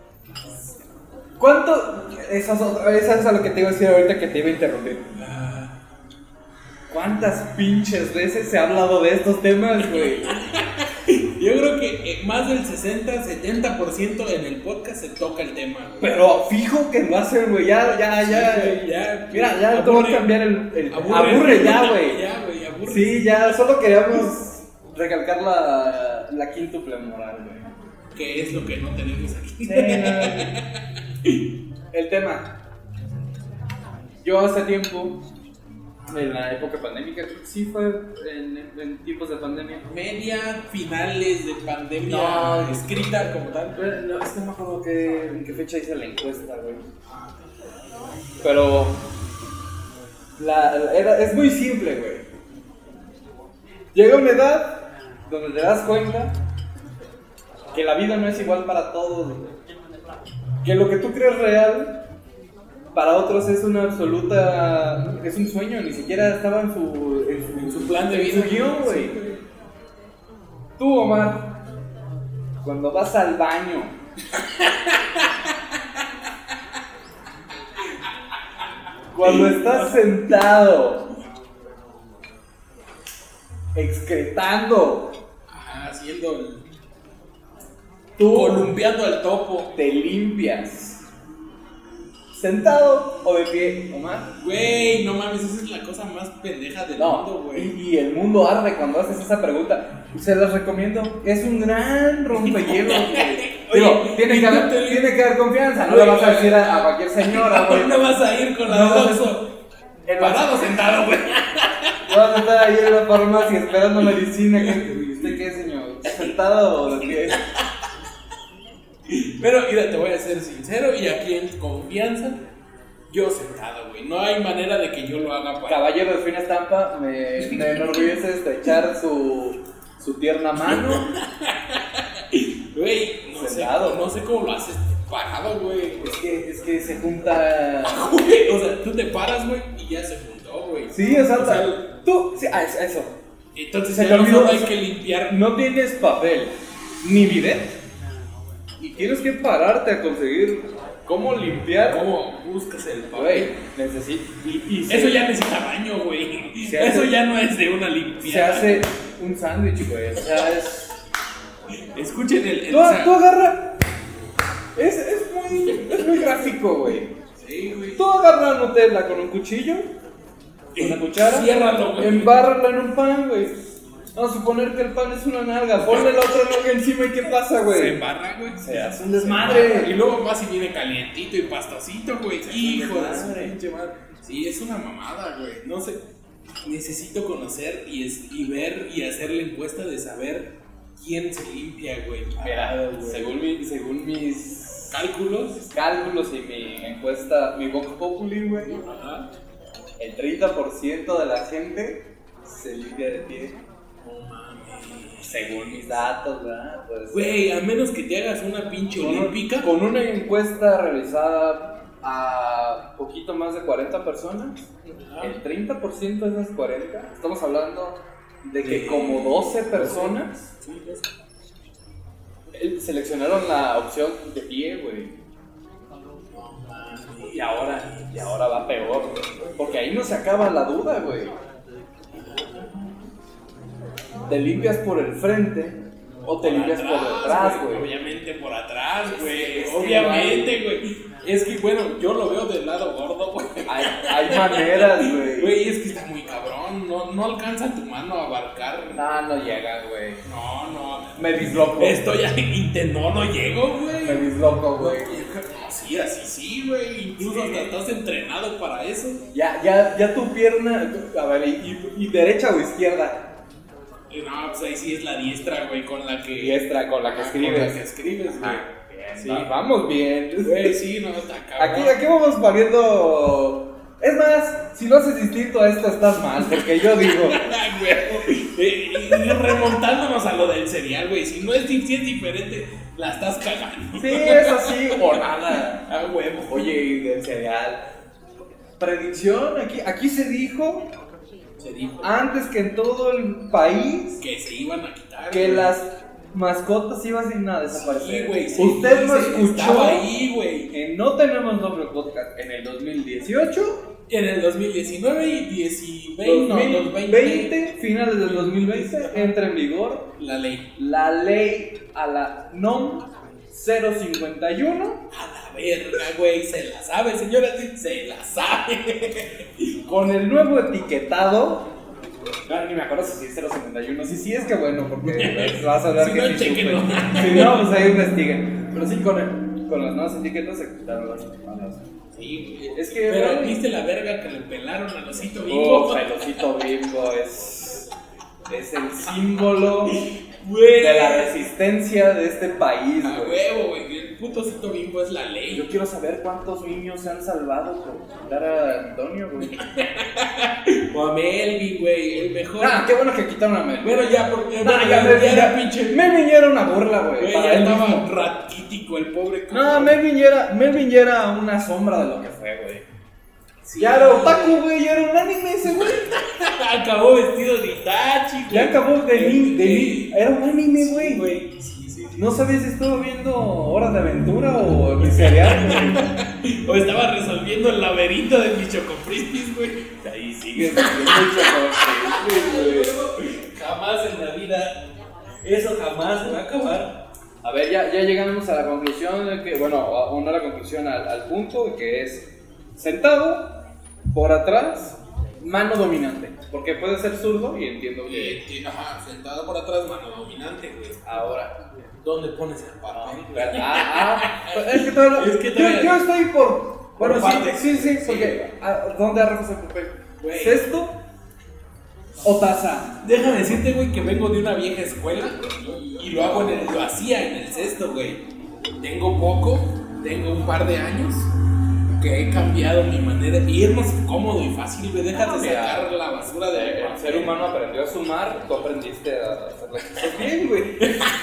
¿Cuánto? Eso es a lo que te iba a decir ahorita que te iba a interrumpir. ¿Cuántas pinches veces se ha hablado de estos temas, güey?
Yo creo que más del 60-70% en el podcast se toca el tema, güey.
Pero fijo que lo hacen, güey. Ya. Mira, ya te voy a cambiar el aburre ya, güey.
Ya, güey, aburre.
Sí, ya, solo queríamos recalcar la quíntuple moral, güey.
Que es lo que no tenemos aquí.
Sí, el tema. Yo hace tiempo, en la época pandémica, creo que sí fue en tiempos de pandemia.
Media, finales de pandemia,
No,
escrita como tal.
No, es que no me acuerdo en qué fecha hice la encuesta, güey. Pero es muy simple, güey. Llega una edad donde te das cuenta que la vida no es igual para todos, güey. Que lo que tú crees real, para otros es una absoluta... es un sueño, ni siquiera estaba en su
plan de vida.
En su guión, güey. Tú, Omar, cuando vas al baño... cuando estás sentado... excretando...
haciendo el...
tú
columpiando al topo.
te limpias. ¿Sentado o de pie, Omar?
Güey, no mames, esa es la cosa más pendeja del mundo, güey.
Y el mundo arde cuando haces esa pregunta. Se las recomiendo. Es un gran rompehielos, güey. Digo, tiene que haber confianza. No le vas a decir a cualquier señora, güey.
No vas a ir con la
No,
Oxxo. Parado, sentado, güey.
Vas a estar ahí en la farmacia esperando medicina. ¿Y usted qué, señor? ¿Sentado o de pie?
Pero mira, te voy a ser sincero y aquí en confianza, yo sentado, güey. No hay manera de que yo lo haga para...
Caballero de fina estampa, me enorgullece estrechar su su tierna mano.
Güey,
Sentado.
no sé cómo lo haces parado, güey.
Es que se junta.
Güey, o sea, tú te paras, güey, y ya se juntó, güey.
Sí, exacto.
O sea,
Tú, sí, eso.
entonces
Se
ya
te
no
olvidó,
solo hay que limpiar.
No tienes papel ni bidet y tienes que pararte a conseguir cómo limpiar.
¿Cómo buscas el papel?
Güey, necesito.
Eso ya necesita baño, güey.
Se
Eso
hace-
ya no es de una
Se
limpieza.
hace un sándwich, güey. O sea, es.
Escuchen el.
Tú,
o sea,
tú agarra. Es muy gráfico, güey.
sí, güey.
Tú agarra la Nutella con un cuchillo, con una cuchara,
Ciérralo, güey.
embárrala en un pan, güey. Vamos a suponer que el pan es una nalga. Ponle la otra nalga encima y ¿qué pasa,
Se
güey?
embarra, güey.
Se hace un
Y
desmadre.
luego más si viene calientito y pastosito, güey. Hijo de su
desmadre.
pinche madre. Sí, es una mamada, güey. No sé. Necesito conocer y ver y hacer la encuesta de saber quién se limpia, güey.
Mira,
güey.
según mis
Cálculos.
cálculos y mi encuesta, mi Vox Populi, güey,
Ajá.
el 30% de la gente se limpia de pie.
No mames.
Según mis datos, ¿verdad? Pues,
Güey, a menos que te hagas una pinche olímpica.
con una encuesta realizada a poquito más de 40 personas,
Ajá.
el 30% de esas 40, estamos hablando de que
De-
como 12 personas
Sí, ya sé.
seleccionaron la opción de pie, güey.
No mames.
Y ahora va peor, güey. Porque ahí no se acaba la duda, güey. ¿Te limpias por el frente o te limpias por detrás, güey?
Obviamente por atrás, güey.
Es que
Obviamente, güey. Es que, bueno, yo lo veo del lado gordo, güey.
Hay maneras, güey.
Güey, es que está muy cabrón. No alcanza tu mano a abarcar.
No llega, güey.
No.
Me disloco.
Esto ya no llego,
Me
güey.
disloco, güey.
No, sí, así sí, güey. Incluso hasta estás entrenado para eso.
Ya tu pierna. A ver, y derecha o izquierda.
No, pues ahí sí es la diestra, güey, con la que.
Diestra, con la que
Con
escribes.
la que escribes, güey.
Bien,
Sí.
Vamos bien.
Güey, sí, no, está cabrón.
Aquí vamos pariendo. Es más, si lo haces distinto a esto, estás mal. Porque yo digo.
Y remontándonos a lo del cereal, güey. Si es diferente, la estás cagando.
Sí, eso sí, o nada.
A huevo.
Oye, y del cereal. Predicción, aquí se dijo,
Se dijo
antes que en todo el país,
que se iban a quitar.
que
güey.
las mascotas iban a desaparecer.
Sí, güey. sí,
Usted lo
sí,
escuchó
estaba ahí, güey.
en No Tenemos Nombre Podcast en el 2018,
En el 2019 y 2020,
finales del 2020, entra en vigor
la ley.
la ley a la NOM 051
A la verga, güey. Se la sabe, señora. Se la sabe.
con el nuevo etiquetado. No, ni me acuerdo si es 051. Sí, es que bueno, porque vas a hablar
Si
que
no,
sí
chéquenlo.
supe. Si no, pues ahí investiguen. Pero sí, con las nuevas etiquetas se quitaron las.
Sí, güey.
Es que,
Pero
güey.
¿viste la verga que le pelaron al osito Bimbo?
El osito Bimbo es el símbolo
Güey.
de la resistencia de este país,
A
güey.
huevo, güey. El puto osito Bimbo es la ley.
Yo quiero saber cuántos niños se han salvado por quitar a Antonio, güey.
O a Melvin, güey. El mejor.
Ah, qué bueno que quitaron a Melvin.
Bueno, ya, porque
No,
ya era pinche.
Melvin ya era una burla, güey.
Güey,
para
ya
él
estaba
mismo.
ratítico el pobre.
No, Melvin ya era una sombra de lo que fue, güey.
Sí,
Ya era otaku, güey, ya era un anime ese, güey.
Acabó vestido de Itachi, güey.
Ya acabó era un anime,
Sí,
güey.
güey. Sí.
No sabías si estaba viendo Hora de Aventura o mi cereal, güey.
O estaba resolviendo el laberinto de mis chocofrispis, güey.
Ahí sigues güey.
Jamás en la vida. Eso jamás se va a acabar.
A ver, ya llegamos a la conclusión de que, bueno, no a la conclusión, al punto que es sentado, por atrás, mano dominante. Porque puede ser zurdo y entiendo que...
Ajá, sentado por atrás, mano dominante, güey.
Ahora.
¿Dónde pones el papel?
Es que todavía...
Es que todavía-
Yo estoy por... Bueno,
Por partes.
sí,
Sí,
porque... ¿Dónde arrojas el papel?
Güey.
¿Cesto o taza?
Déjame decirte, güey, que vengo de una vieja escuela y lo hacía en el cesto, güey. Tengo un par de años que he cambiado mi manera y es más cómodo y fácil, güey. Deja de
mira,
sacar la basura de
El ser humano aprendió a sumar, tú aprendiste a hacer las cosas bien, güey.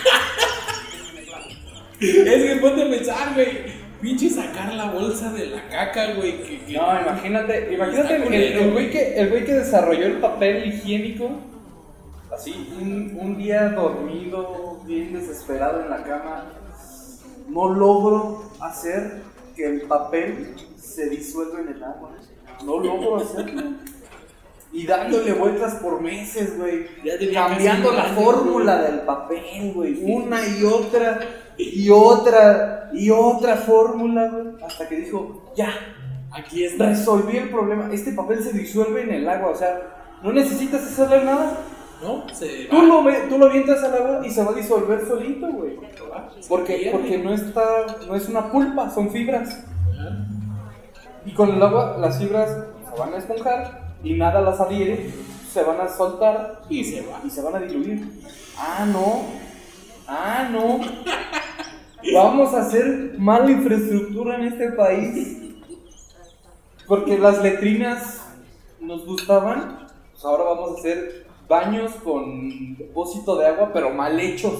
Es que ponte a pensar, güey. Pinche sacar la bolsa de la caca, güey.
No, imagínate el güey que desarrolló el papel higiénico. Así, un día dormido, bien desesperado en la cama. No logro hacer que el papel se disuelva en el agua. No logro hacerlo. Y dándole vueltas por meses, güey. Cambiando la fórmula del papel, güey. Una y otra, y otra, y otra fórmula, güey. Hasta que dijo, ya,
aquí está.
Resolví el problema. Este papel se disuelve en el agua, o sea, no necesitas hacerle nada.
No, se
Tú lo avientas al agua y se va a disolver solito, güey. Porque no es una pulpa, son fibras. Y con el agua las fibras se van a esponjar y nada las adhiere, se van a soltar
y se
van a diluir. Ah, no. Vamos a hacer mala infraestructura en este país. Porque las letrinas nos gustaban, pues ahora vamos a hacer baños con depósito de agua, pero mal hechos.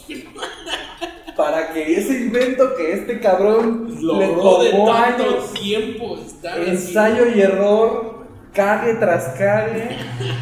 Para que ese invento que este cabrón le tomó años,
tiempo,
ensayo y error, cague tras cague,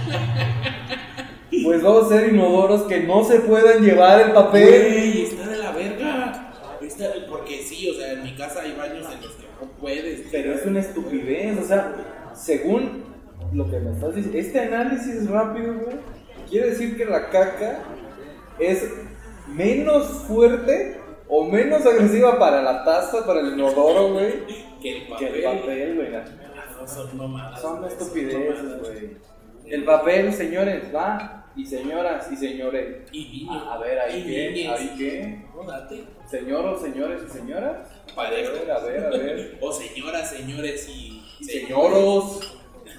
pues vamos a hacer inodoros que no se puedan llevar el papel.
Güey, está de la verga. Porque sí, o sea, en mi casa hay baños en los que no puedes.
Pero es una estupidez, o sea, según lo que me estás diciendo, este análisis rápido, güey, quiere decir que la caca es menos fuerte o menos agresiva para la taza, para el inodoro, güey,
que el
papel, güey.
No, son mamadas.
Son estupideces, güey. El papel, señores, va. Y señoras y señores.
Y niños.
A ver, ¿ahí qué?
Niñes.
¿Ahí qué?
No, date.
Señores y señoras.
Parejo.
A ver.
O señoras, señores y
señoros.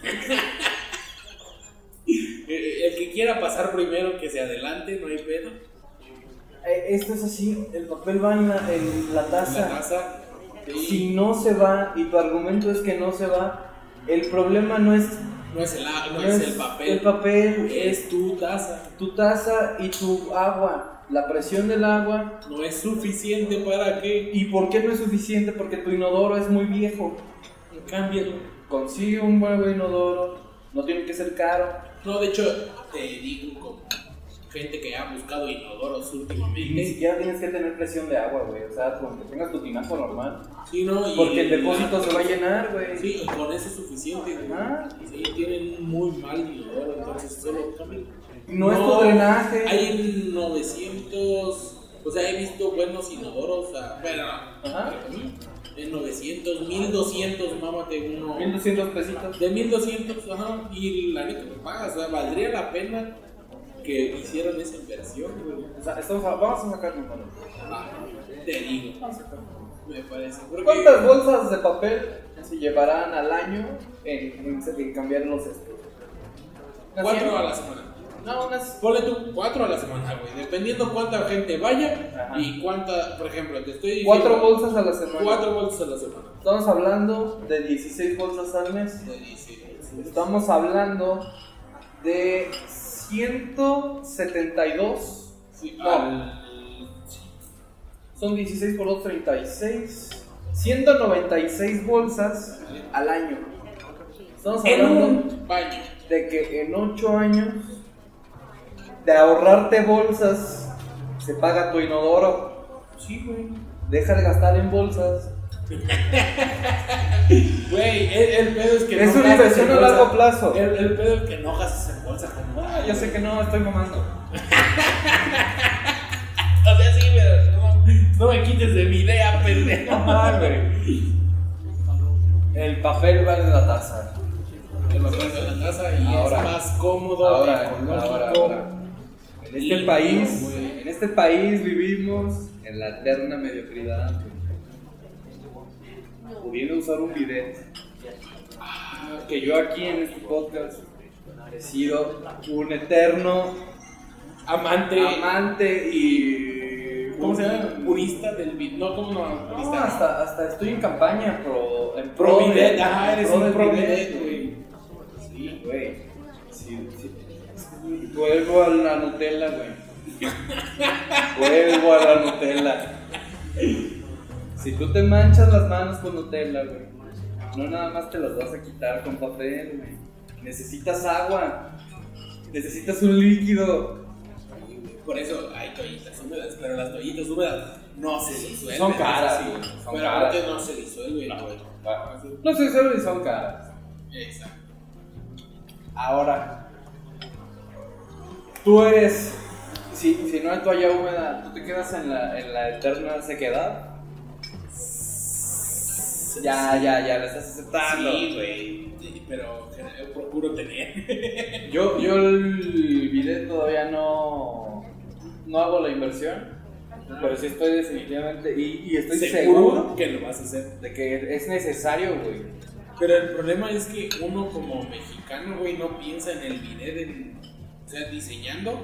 El que quiera pasar primero, que se adelante, no hay pedo.
Esto es así, el papel va en la taza.
Sí.
Si no se va, y tu argumento es que no se va, el problema no es
el papel.
El papel
es tu taza.
Tu taza y tu agua. La presión del agua
no es suficiente para qué.
¿Y por qué no es suficiente? Porque tu inodoro es muy viejo.
Cámbialo.
Consigue un nuevo inodoro. No tiene que ser caro.
No, de hecho, te digo como gente que ha buscado inodoros últimamente.
Y ni siquiera tienes que tener presión de agua, güey. O sea, con que tengas tu tinaco normal.
Sí, no,
porque el depósito se va a llenar, güey.
Sí, y con eso es suficiente, güey. Sí, tienen muy mal inodoro, entonces solo cambien.
No es tu drenaje.
Hay 900, o sea, he visto buenos inodoros, bueno, en 900, 1200, mámate uno.
1200 pesitos.
De 1200, ajá, y la neta que pagas, o sea, valdría la pena que hicieran esa inversión, güey.
O sea, vamos a sacar un valor.
Te digo, me parece.
¿Cuántas bolsas de papel se llevarán al año en cambiar los estos?
4 a la semana.
No,
ponle tú 4 a la semana, güey. Dependiendo cuánta gente vaya. Ajá. Y cuánta, por ejemplo, te estoy diciendo.
4 bolsas a la semana.
4 bolsas a la semana.
Estamos hablando de 16 bolsas al mes.
De 16.
Estamos hablando de 172.
Sí,
no. Son 16 por 2, 36. 196 bolsas al año. Estamos hablando de que en 8 años de ahorrarte bolsas se paga tu inodoro.
Sí, güey.
Deja de gastar en bolsas.
Güey, el pedo es que
es una inversión a largo plazo.
El pedo es que no gastas en bolsa.
Yo sé que no, estoy mamando.
O sea, sí, pero no me quites de mi idea, pendejo.
El papel va en la taza.
El papel va en la taza y ahora, es más cómodo.
Ahora. En este país vivimos en la eterna mediocridad. Pudiendo usar un bidet. Que yo aquí en este podcast he sido un eterno amante y
¿Cómo se llama? Purista del bidet. No, ¿cómo no? Purista.
No, hasta estoy en campaña en
Pro bidet.
ajá,
Eres un pro bidet, güey.
Sí, güey. Sí. Vuelvo a la Nutella, güey. Vuelvo a la Nutella. Si tú te manchas las manos con Nutella, güey, no nada más te las vas a quitar con papel, güey. Necesitas agua. Necesitas un líquido.
Por eso hay toallitas húmedas, pero las toallitas húmedas no se disuelven.
Son caras,
sí,
güey. Son
pero
caras.
aparte no se disuelven, güey.
No sé, solo son caras.
Exacto.
Ahora, tú eres, si no hay toalla húmeda, ¿tú te quedas en la eterna sequedad? Ya, la estás aceptando.
Sí, güey, pero procuro tener.
Yo el bidet todavía no hago la inversión, pero sí estoy definitivamente, y estoy seguro
que lo vas a hacer.
de que es necesario, güey.
Pero el problema es que uno como mexicano, güey, no piensa en el bidet, o sea, diseñando.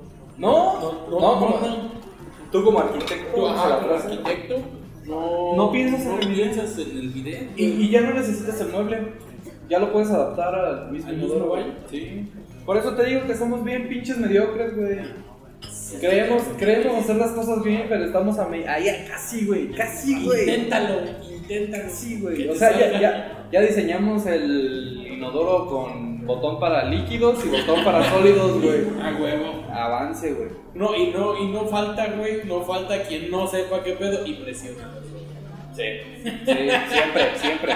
No. Tú como arquitecto,
Tú,
a la
como
plaza,
arquitecto,
no piensas en el bidet.
piensas en el bidet.
y ya no necesitas el mueble, ya lo puedes adaptar al mismo
inodoro,
baño. Sí. Por eso te digo que somos bien pinches mediocres, güey. Creemos hacer las cosas bien, pero estamos ahí casi, güey.
Inténtalo.
Sí, güey.
Que
O
te
sea,
salga.
ya diseñamos el inodoro con botón para líquidos y botón para sólidos, güey.
A huevo.
Avance, güey.
No, y no falta, güey, no falta quien no sepa qué pedo y presiona.
Sí, siempre.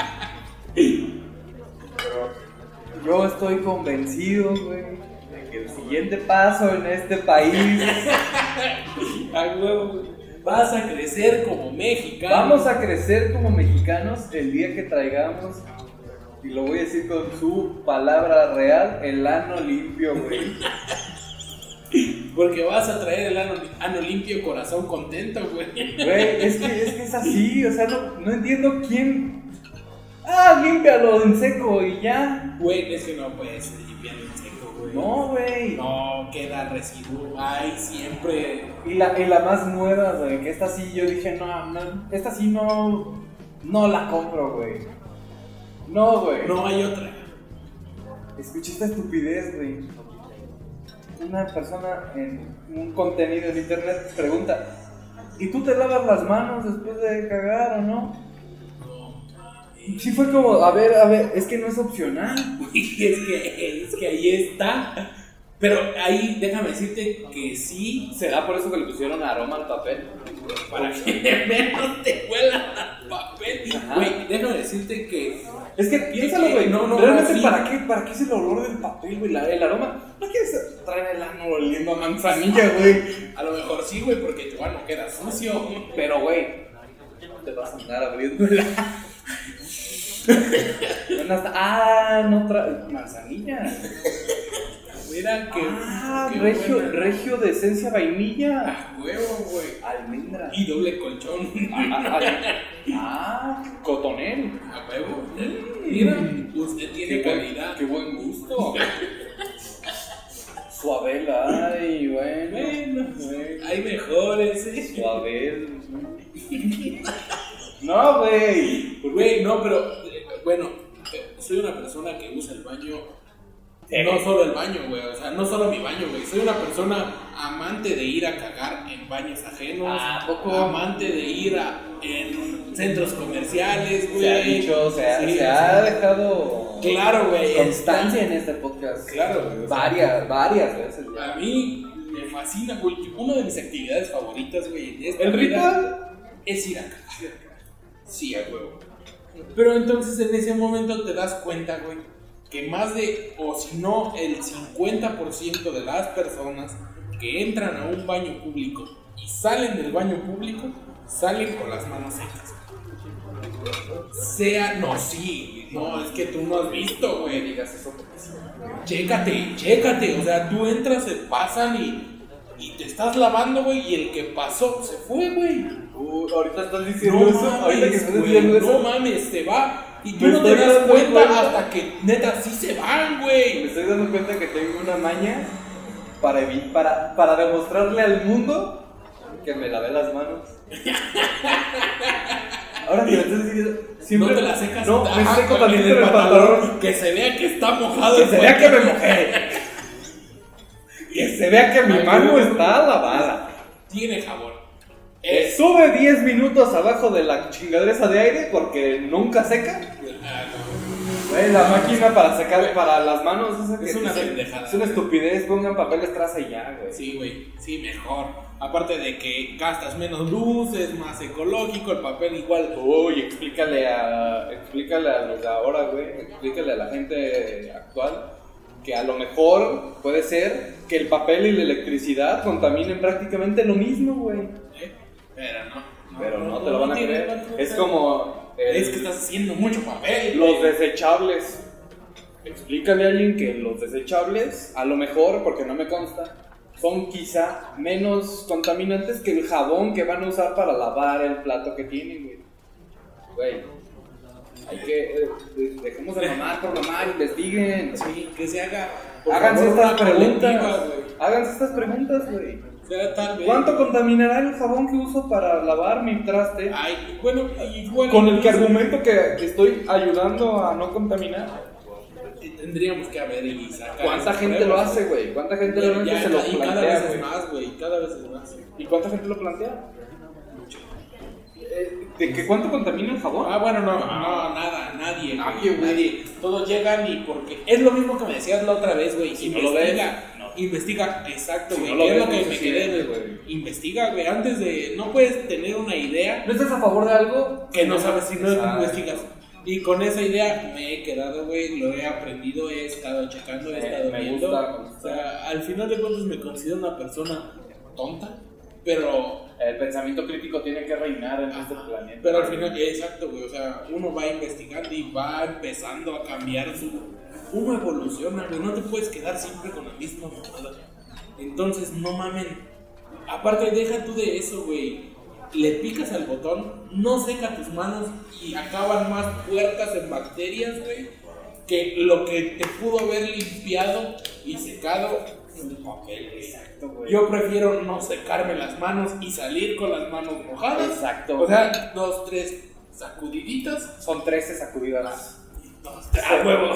Pero yo estoy convencido, güey, de que el siguiente paso en este país,
A huevo, güey. Vas a crecer como mexicano.
vamos a crecer como mexicanos el día que traigamos, y lo voy a decir con su palabra real, el ano limpio, güey.
Porque vas a traer el ano limpio, corazón contento, güey.
Güey, es que es así, o sea, no entiendo quién. Límpialo en seco y ya.
Güey, es que no puedes limpiar en seco, güey.
No, güey.
No, queda residuo. Ay, siempre.
Y la más nueva, güey, que esta sí yo dije, esta sí no la compro, güey. No, güey.
No hay otra.
Escuché esta estupidez, güey. Una persona en un contenido en internet pregunta, ¿y tú te lavas las manos después de cagar o no? Sí fue como, a ver, es que no es opcional.
Es que ahí está. Pero ahí déjame decirte que sí.
¿Será por eso que le pusieron aroma al papel?
Para que menos te huela el papel. Güey, déjame decirte que.
Es que piénsalo, güey.
No,
realmente,
sí.
¿para qué es el olor del papel, güey? El aroma. ¿No quieres traer el ano oliendo a manzanilla, güey?
A lo mejor sí, güey, porque tu ano queda sucio.
Pero, güey, te vas a andar abriendo el ano. No trae manzanilla.
Mira que.
Regio de esencia vainilla.
A huevo, güey.
Almendra.
Y doble colchón.
Cotonel.
A huevo. Mira, usted tiene calidad.
Qué buen gusto. Suabel, ay, bueno.
Hay mejores,
Suabel. No, güey.
Güey, no, pero. Bueno, soy una persona que usa el baño. No solo el baño, güey, o sea, no solo mi baño, güey. Soy una persona amante de ir a cagar en baños ajenos. Amante de ir en centros comerciales, güey.
Se ha dicho, se ha dejado.
Claro, güey.
Constancia en este podcast.
Claro, güey.
Varias veces.
A mí me fascina, güey. Una de mis actividades favoritas, güey.
¿El ritual?
Es ir a cagar. Sí, a huevo. Pero entonces en ese momento te das cuenta, güey, que más de, o si no, el 50% de las personas que entran a un baño público y salen del baño público, salen con las manos secas. No, es que tú no has visto, güey.
Digas eso porque sí.
Chécate, o sea, tú entras, se pasan y te estás lavando, güey, y el que pasó se fue, güey.
Ahorita estás diciendo eso. Ahorita que estás diciendo eso.
No mames, se va. Y tú no te das cuenta hasta que neta sí se van, güey.
Me estoy dando cuenta que tengo una maña para demostrarle al mundo que me lavé las manos. Ahora que me estás diciendo, siempre...
No te la secas.
No, me
Ajá,
seco
con
también el pantalón.
Que se vea que está mojado.
Que se vea que me mojé. Que se vea que mi mano está lavada.
Tiene jabón.
Sube 10 minutos abajo de la chingadera de aire porque nunca seca. Güey, la máquina para secar para las manos esa
Es
que
una
dicen,
pendejada.
es una estupidez, pongan papel estraza y ya, güey.
Sí, güey, sí, mejor. Aparte de que gastas menos luz, es más ecológico, el papel igual.
Uy, explícale a los de ahora, güey, explícale a la gente actual que a lo mejor puede ser que el papel y la electricidad contaminen prácticamente lo mismo, güey.
Pero
no te lo van a creer. Es como...
es que estás haciendo mucho papel.
Los desechables. Explícale a alguien que los desechables, a lo mejor, porque no me consta, son quizá menos contaminantes que el jabón que van a usar para lavar el plato que tienen, güey. Güey, hay que... dejemos de mamar por mamar, investiguen.
Sí, que se haga...
Háganse
favor,
estas preguntas.
güey.
Háganse estas preguntas, güey.
O sea, tal vez.
¿Cuánto contaminará el jabón que uso para lavar mi traste?
Ay, bueno, igual.
Con el que argumento que estoy ayudando a no contaminar.
Tendríamos que ver y sacar.
¿Cuánta gente lo hace, güey? ¿Cuánta gente realmente se lo
y cada
plantea,
vez es
güey?
más, güey. Cada vez es más.
¿Y cuánta gente lo plantea? ¿De que cuánto contamina el jabón?
Ah, bueno, no, nada, nadie,
Nadie, güey.
nadie. Todos llegan y porque es lo mismo que me decías la otra vez, güey.
Si no lo ves,
investiga, exacto,
Si
güey.
no lo
¿Qué es
ves,
lo que
no
me
se
quedé,
siente,
güey?
güey.
Investiga, güey. Antes de, no puedes tener una idea
¿No estás a favor de algo?
que no sabes si no
Exacto.
investigas. Y con esa idea me he quedado, güey, lo he aprendido, he estado checando, he estado
me
viendo.
gusta.
O sea, al final de cuentas me considero una persona tonta, pero
El pensamiento crítico tiene que reinar en este planeta.
pero al final, exacto, güey, o sea, uno va investigando y va empezando a cambiar uno evoluciona, güey, no te puedes quedar siempre con la misma moda. Entonces, no mamen. Aparte, deja tú de eso, güey. Le picas al botón, no seca tus manos y acaban más puertas en bacterias, güey, que lo que te pudo haber limpiado y secado en el papel, güey.
Exacto, güey.
Yo prefiero no secarme las manos y salir con las manos mojadas.
Exacto.
O sea, 2, 3 sacudiditas.
Son 13 sacudidas.
2, 3. ¡A huevo!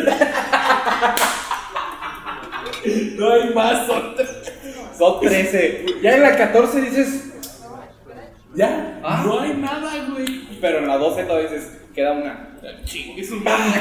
No hay más, son 3.
Son 13. Ya en la 14 dices...
Ya,
Ah.
no hay nada, güey.
Pero en la 12 todavía dices... Queda una.
Chingue su madre.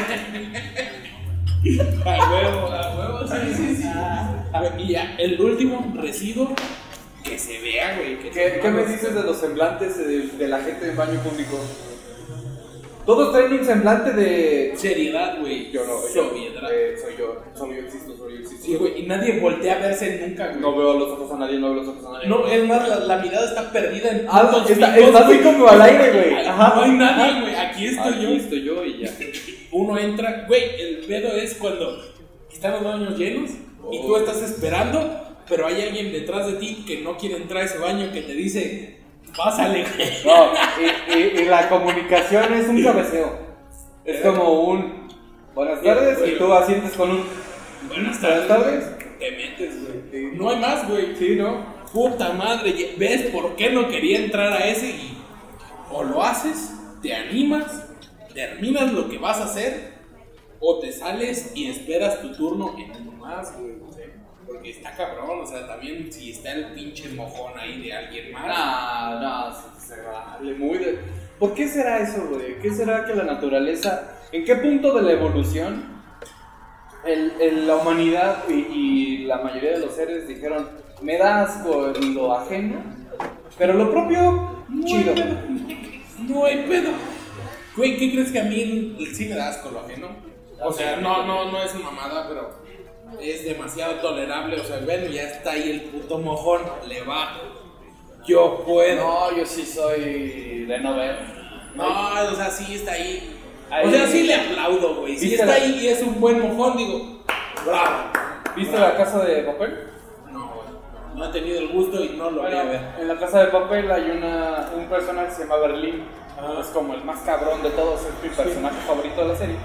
A huevo, sí. Y ya, el último residuo que se vea, güey.
¿Qué me dices de los semblantes de la gente en baño público? Todos traen un semblante de...
Seriedad, güey.
Yo no,
Sobriedad.
soy yo existo.
Sí, güey, y nadie voltea a verse nunca, güey.
No veo los ojos a nadie, no veo los ojos a nadie.
No, es más, la mirada está perdida en
Está
filos,
así
güey.
como al aire, güey.
Ay,
Ajá.
no hay nadie, güey. Aquí
Aquí estoy yo y ya.
Uno entra, güey, el pedo es cuando están los baños llenos y tú estás esperando, pero hay alguien detrás de ti que no quiere entrar a ese baño que te dice, pásale, güey.
No, y la comunicación es un cabeceo. Es como un buenas tardes y tú asientes con un
Buenas
buenas tardes.
Te metes, güey. No hay más, güey.
Sí, ¿no?
Puta madre, ¿ves por qué no quería entrar a ese? Y o lo haces, te animas, terminas lo que vas a hacer, o te sales y esperas tu turno en uno más, güey. Porque está cabrón, o sea, también si está el pinche mojón ahí de alguien más.
No, se vale muy de... ¿Por qué será eso, güey? ¿Qué será que la naturaleza... ¿En qué punto de la evolución la humanidad y la mayoría de los seres dijeron, me da asco lo ajeno, pero lo propio, chido?
No hay pedo. Güey, ¿qué crees que a mí sí me da asco lo ajeno? O sea, no es mamada, pero es demasiado tolerable. O sea, bueno, ya está ahí el puto mojón, le va. Yo puedo.
No, yo sí soy de no ver.
No, o sea, sí está ahí.
Ahí.
O sea, sí le aplaudo, güey. Si
¿Viste
está
la-
ahí y es un buen mojón, digo, bravo.
¿Viste La Casa de Papel?
No, güey. No he tenido el gusto y no lo voy a ver.
En La Casa de Papel hay un personaje que se llama Berlín.
Ah.
Es como el más cabrón de todos, es mi personaje favorito de la serie.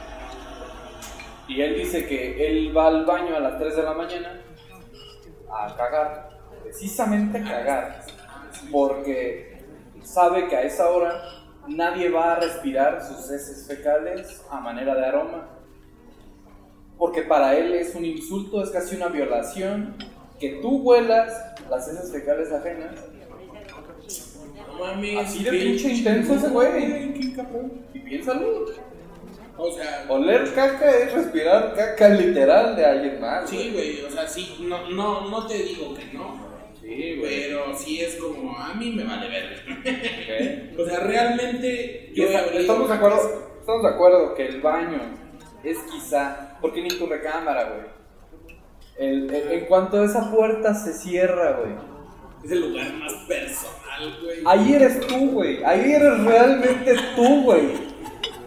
Y él dice que él va al baño a las 3 de la mañana a cagar, precisamente a cagar. porque sabe que a esa hora nadie va a respirar sus heces fecales a manera de aroma, porque para él es un insulto, es casi una violación que tú huelas las heces fecales ajenas.
No mames,
Así de pinche intenso ese güey.
Qué cabrón.
Y piénsalo.
O sea,
Oler caca es respirar caca literal de alguien más.
sí, güey, o sea, sí, no te digo que no.
Sí, güey.
Pero sí es como, a mí me vale ver.
Okay.
O sea, realmente
Y estamos de acuerdo que el baño es quizá, porque ni tu recámara, güey. En cuanto esa puerta se cierra, güey,
es el lugar más personal, güey.
ahí eres tú, güey. Ahí eres realmente tú, güey.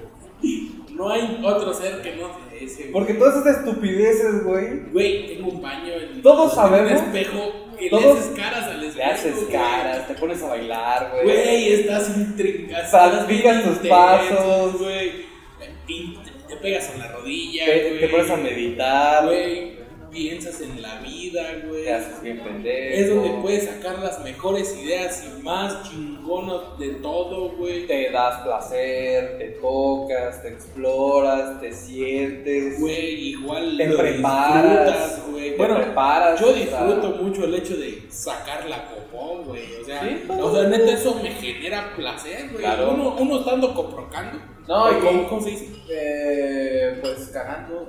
No hay otro ser que no sea ese, güey.
Porque todas esas estupideces, güey.
Güey, tengo un baño en
Todos sabemos.
un espejo y
Todos
le haces caras al espejo.
Le haces
güey.
caras, te pones a bailar, güey.
Güey, estás intrincado.
Practicas tus pasos.
Güey. Te pegas en la rodilla,
Te
güey.
pones a meditar.
Güey, piensas en la vida, güey.
Te haces bien pendejo.
Es donde puedes sacar las mejores ideas y más chingonas de todo, güey.
Te das placer, te tocas, te exploras, te sientes.
Güey, igual
Te
lo
preparas,
disfrutas, güey.
te
Bueno,
preparas,
yo
o sea.
disfruto mucho el hecho de sacar la popó, güey. O sea,
Sí,
neta, eso me genera placer, güey.
Claro.
Uno estando coprocando.
No, y
¿Cómo se dice?
Pues cagando.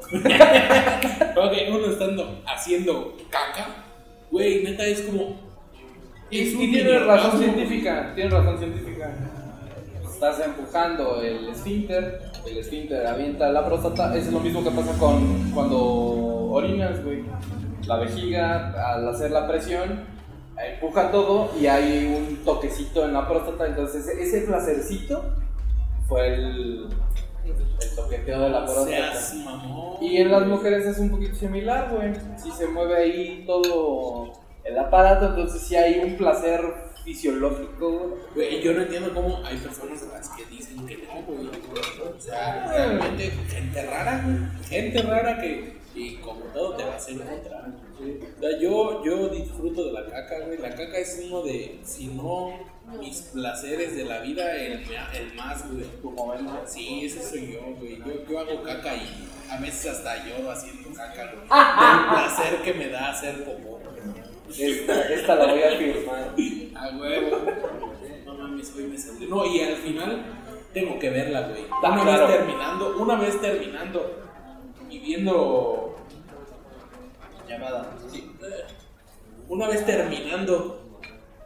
Ok, uno estando haciendo caca, güey, neta es como.
Y
un
tienes
mini
razón
orgasmo,
científica, tienes razón científica. Estás empujando el esfínter avienta la próstata. Es lo mismo que pasa con cuando orinas, güey. La vejiga, al hacer la presión, empuja todo y hay un toquecito en la próstata. Entonces ese placercito fue el toqueteo de la próstata.
Seas mamón.
Y en las mujeres es un poquito similar, güey. Si se mueve ahí todo el aparato, entonces sí hay un placer fisiológico.
Güey, yo no entiendo cómo hay personas a las que dicen que no, güey. O sea, realmente gente rara, güey. Gente rara que, y como todo, te va a hacer encontrar. O sea, yo disfruto de la caca, güey. La caca es uno de, si no mis placeres de la vida, el más, güey.
Tu momento.
Sí, ese soy yo, güey. Yo hago caca y a veces hasta lloro haciendo caca, güey. El placer que me da hacer popó.
Esta la voy a firmar.
A huevo. No mames, güey, me salió. No, y al final tengo que verla, güey. Una vez terminando y viendo.
Llamada.
Sí. Una vez terminando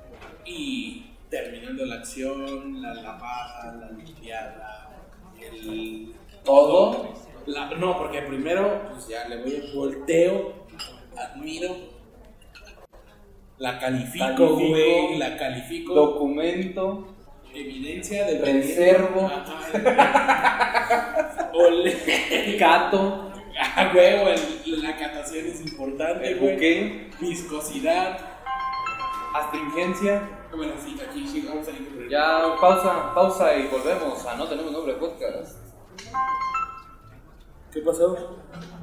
y terminando la acción, la lavada, la limpiada,
¿Todo?
No, porque primero, pues ya le voy a volteo, admiro. La califico, güey, la califico.
Documento.
Evidencia de
Reservo.
Ole.
Cato.
Ah, huevo, la catación es importante, güey.
Buque.
Viscosidad.
Astringencia.
Bueno, sí, aquí sí, vamos a ir.
Ya, pausa y volvemos a No Tenemos Nombre Podcast.
¿Qué pasó?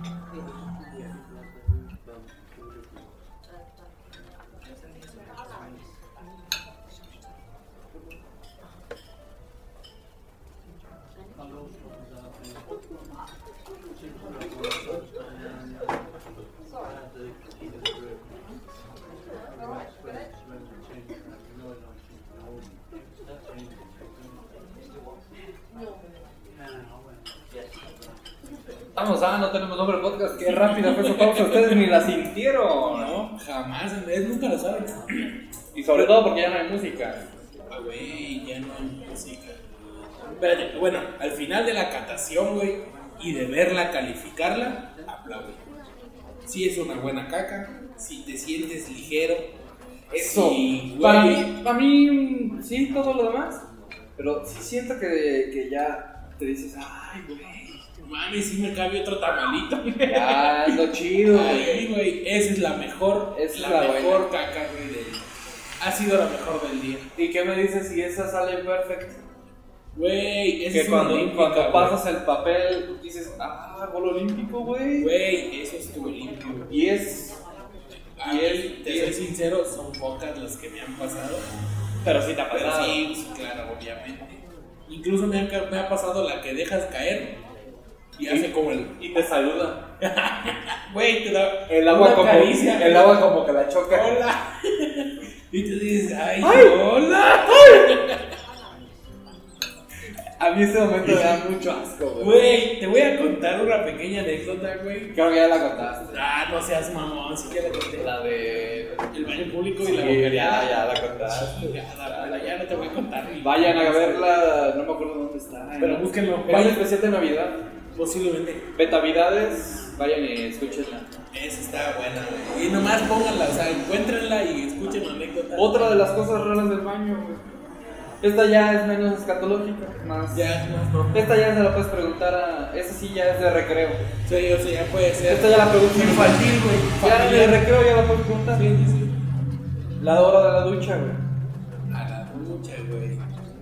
Vamos a No Tenemos Nombre Podcast. Qué rápida fue esa pausa. Ustedes ni la sintieron.
No, jamás, nunca lo saben.
Y sobre todo porque ya no hay música.
Ah, güey, ya no hay música. Espérate, bueno, al final de la catación, güey, y de verla, calificarla, aplaude. Si es una buena caca, si te sientes ligero.
Eso.
Sí,
para
güey.
mí, sí, todo lo demás. Pero sí siento que ya te dices, ay, güey.
Mami, sí me cabe otro tamalito.
Ya, es lo chido,
Ahí,
güey.
güey, esa es la mejor,
Es
la
la
mejor
buena.
caca, güey, ha sido la mejor del día.
¿Y qué me dices si esa sale perfecta?
Güey, esa
Que
es una
cuando
olímpica, güey.
pasas el papel dices, gol olímpico, güey.
Güey, eso estuvo limpio.
Y es.
Te soy sincero, son pocas las que me han pasado.
Pero sí te ha
Pero
pasado.
sí, claro, obviamente. Incluso me ha pasado la que dejas caer y hace como el...
Y te saluda.
Güey, te da
El agua
una
como,
caricia.
el agua como que la choca.
Hola. Y tú dices, ay,
¡Ay!
hola.
A mí ese momento me da mucho asco, güey.
Güey, te voy a contar una pequeña anécdota, güey.
Creo que ya la contaste.
Ah, no seas mamón, sí que la conté.
La de...
El baño público y
Sí,
la boquería.
ya la contaste.
Ya no te voy a contar. Ni
Vayan a verla, no me acuerdo dónde está.
Pero búsquenlo.
Es un
Vayan,
especial de Navidad.
posiblemente.
Betavidades, vayan y escúchenla.
Esa está buena, güey. Y nomás pónganla, o sea, encuéntrenla y escuchen la anécdota.
Otra de las cosas raras del baño, güey. Esta ya es menos escatológica, más.
Ya, no.
Esta ya se la puedes preguntar a. Esa sí ya es de recreo.
Sí, o sea, ya puede ser.
Esta ya la pregunta
infantil, güey.
Ya de
Familiar.
recreo ya la puedes preguntar.
Sí, sí, sí.
La hora de la ducha, güey.
A la ducha, güey.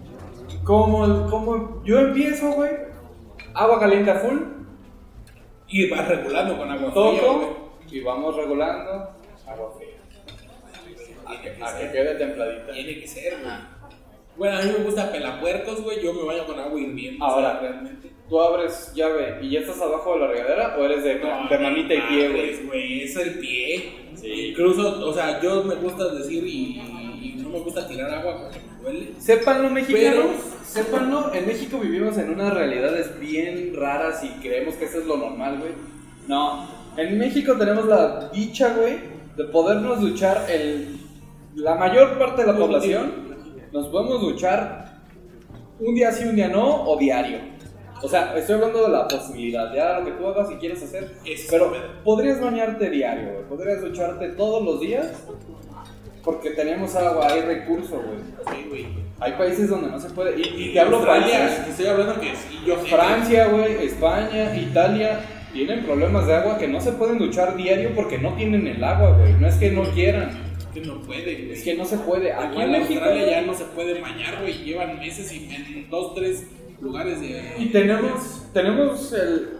Como yo empiezo, güey. Agua caliente a full.
Y vas regulando con agua fría, güey.
Toco. Y vamos regulando. Agua fría. A que quede templadita.
Tiene que ser, güey. Bueno, a mí me gusta pelapuercos, güey. Yo me baño con agua hirviendo.
Ahora,
o sea, realmente.
¿Tú abres llave y ya estás abajo de la regadera o eres de manita y pie, güey?
Güey, es el pie.
Sí.
Incluso, o sea, yo me gusta decir y no me gusta tirar agua porque me duele.
Sépanlo, mexicanos.
Pero-
Sépanlo, en México vivimos en unas realidades bien raras y creemos que eso es lo normal, güey. No, en México tenemos la dicha, güey, de podernos duchar la mayor parte de la población. Nos podemos duchar un día sí, un día no, o diario. O sea, estoy hablando de la posibilidad, ya lo que tú hagas y quieres hacer.
Es
Pero
pedo.
podrías bañarte diario, güey. Podrías ducharte todos los días. Porque tenemos agua, hay recurso, güey.
Sí, güey.
Hay países donde no se puede. Y
Y
te hablo
Australia,
países.
te estoy hablando que sí, yo sé que-
Francia, güey, España, Italia. Tienen problemas de agua que no se pueden duchar diario porque no tienen el agua, güey. No es que no quieran,
que no puede, güey.
es que no se puede. Aquí
Igual
en
en
México.
Australia ya no se puede bañar, güey. Llevan meses y en 2, 3 lugares de.
Y tenemos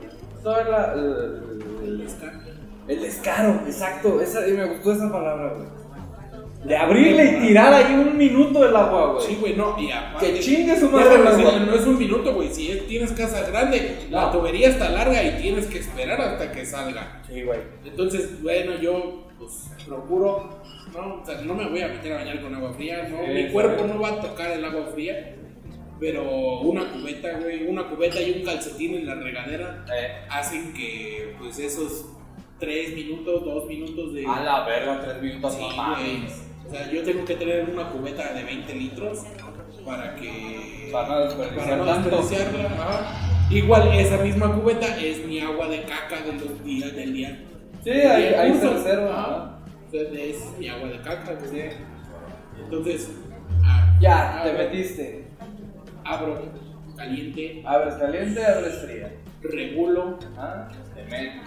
el descaro, exacto. Me gustó esa palabra, güey. De abrirle y tirar ahí un minuto el agua, güey.
Sí, güey, no. Y aparte,
Que chingue su madre
déjame
el agua.
decirle, no es un minuto, güey. Si tienes casa grande, la
No.
tubería está larga y tienes que esperar hasta que salga.
Sí, güey.
Entonces, bueno, yo pues procuro, no, o sea, no me voy a meter a bañar con agua fría, no,
Sí,
mi
sí.
cuerpo no va a tocar el agua fría, pero una cubeta, güey, una cubeta y un calcetín en la regadera hacen que, pues, esos 3 minutos, 2 minutos de...
A la verga, 3 minutos,
Sí,
no
güey.
mames.
O sea, yo tengo que tener una cubeta de 20 litros para que...
Para no desperdiciar
para no
tanto.
desperdiciarla, ajá. Igual, esa misma cubeta es mi agua de caca de los días del día.
Sí, ahí se
Uso.
reserva.
Ajá. Entonces es mi agua de caca, güey.
Sí.
Entonces,
Ya, te
abro,
metiste.
abro, caliente,
Abres caliente, abres fría.
regulo.
Ah, te metes.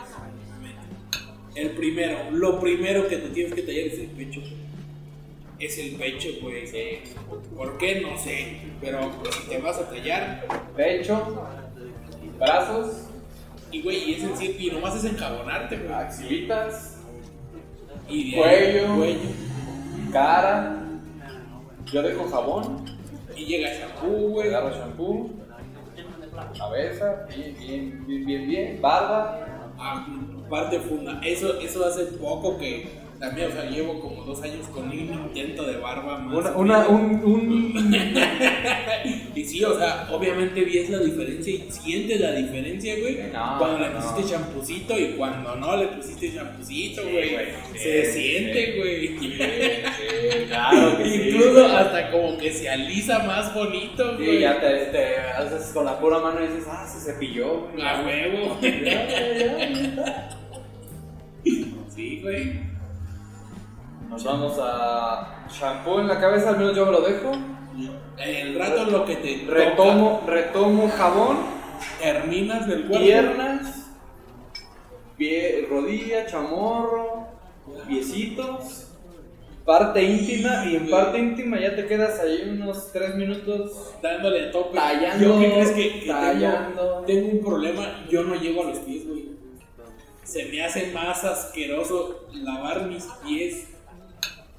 Lo primero que te tienes que tallar es el pecho. Es el pecho, güey. ¿Por qué? No sé. Pero si te vas a tallar,
Pecho, brazos,
y güey, y es en sí, y nomás es enjabonarte, güey.
axilitas,
Y de ahí,
cuello. cara. Yo dejo jabón,
Y llega shampoo, güey.
agarro shampoo, cabeza, bien, barba.
Parte funda. Eso hace poco que también, o sea, llevo como 2 años con un intento de barba más. Y sí, o sea, obviamente ves la diferencia y sientes la diferencia, güey.
No,
cuando le
no.
pusiste champucito y cuando no le pusiste champucito,
Sí,
güey.
güey.
Se
Sí,
siente, güey.
Sí, claro que sí.
Incluso hasta como que se alisa más bonito, güey.
Sí, ya te haces con la pura mano y dices, se cepilló. güey.
A huevo.
Ya.
Sí, güey.
Nos vamos a shampoo en la cabeza, al menos yo me lo dejo.
El rato lo que te
Retomo jabón,
terminas del cuerpo.
piernas, rodilla, chamorro, piecitos, parte íntima, y en parte íntima ya te quedas ahí unos 3 minutos
dándole a tope.
tallando,
¿Yo qué crees que
tallando.
tengo un problema? Yo no llego a los pies, güey. Se me hace más asqueroso lavar mis pies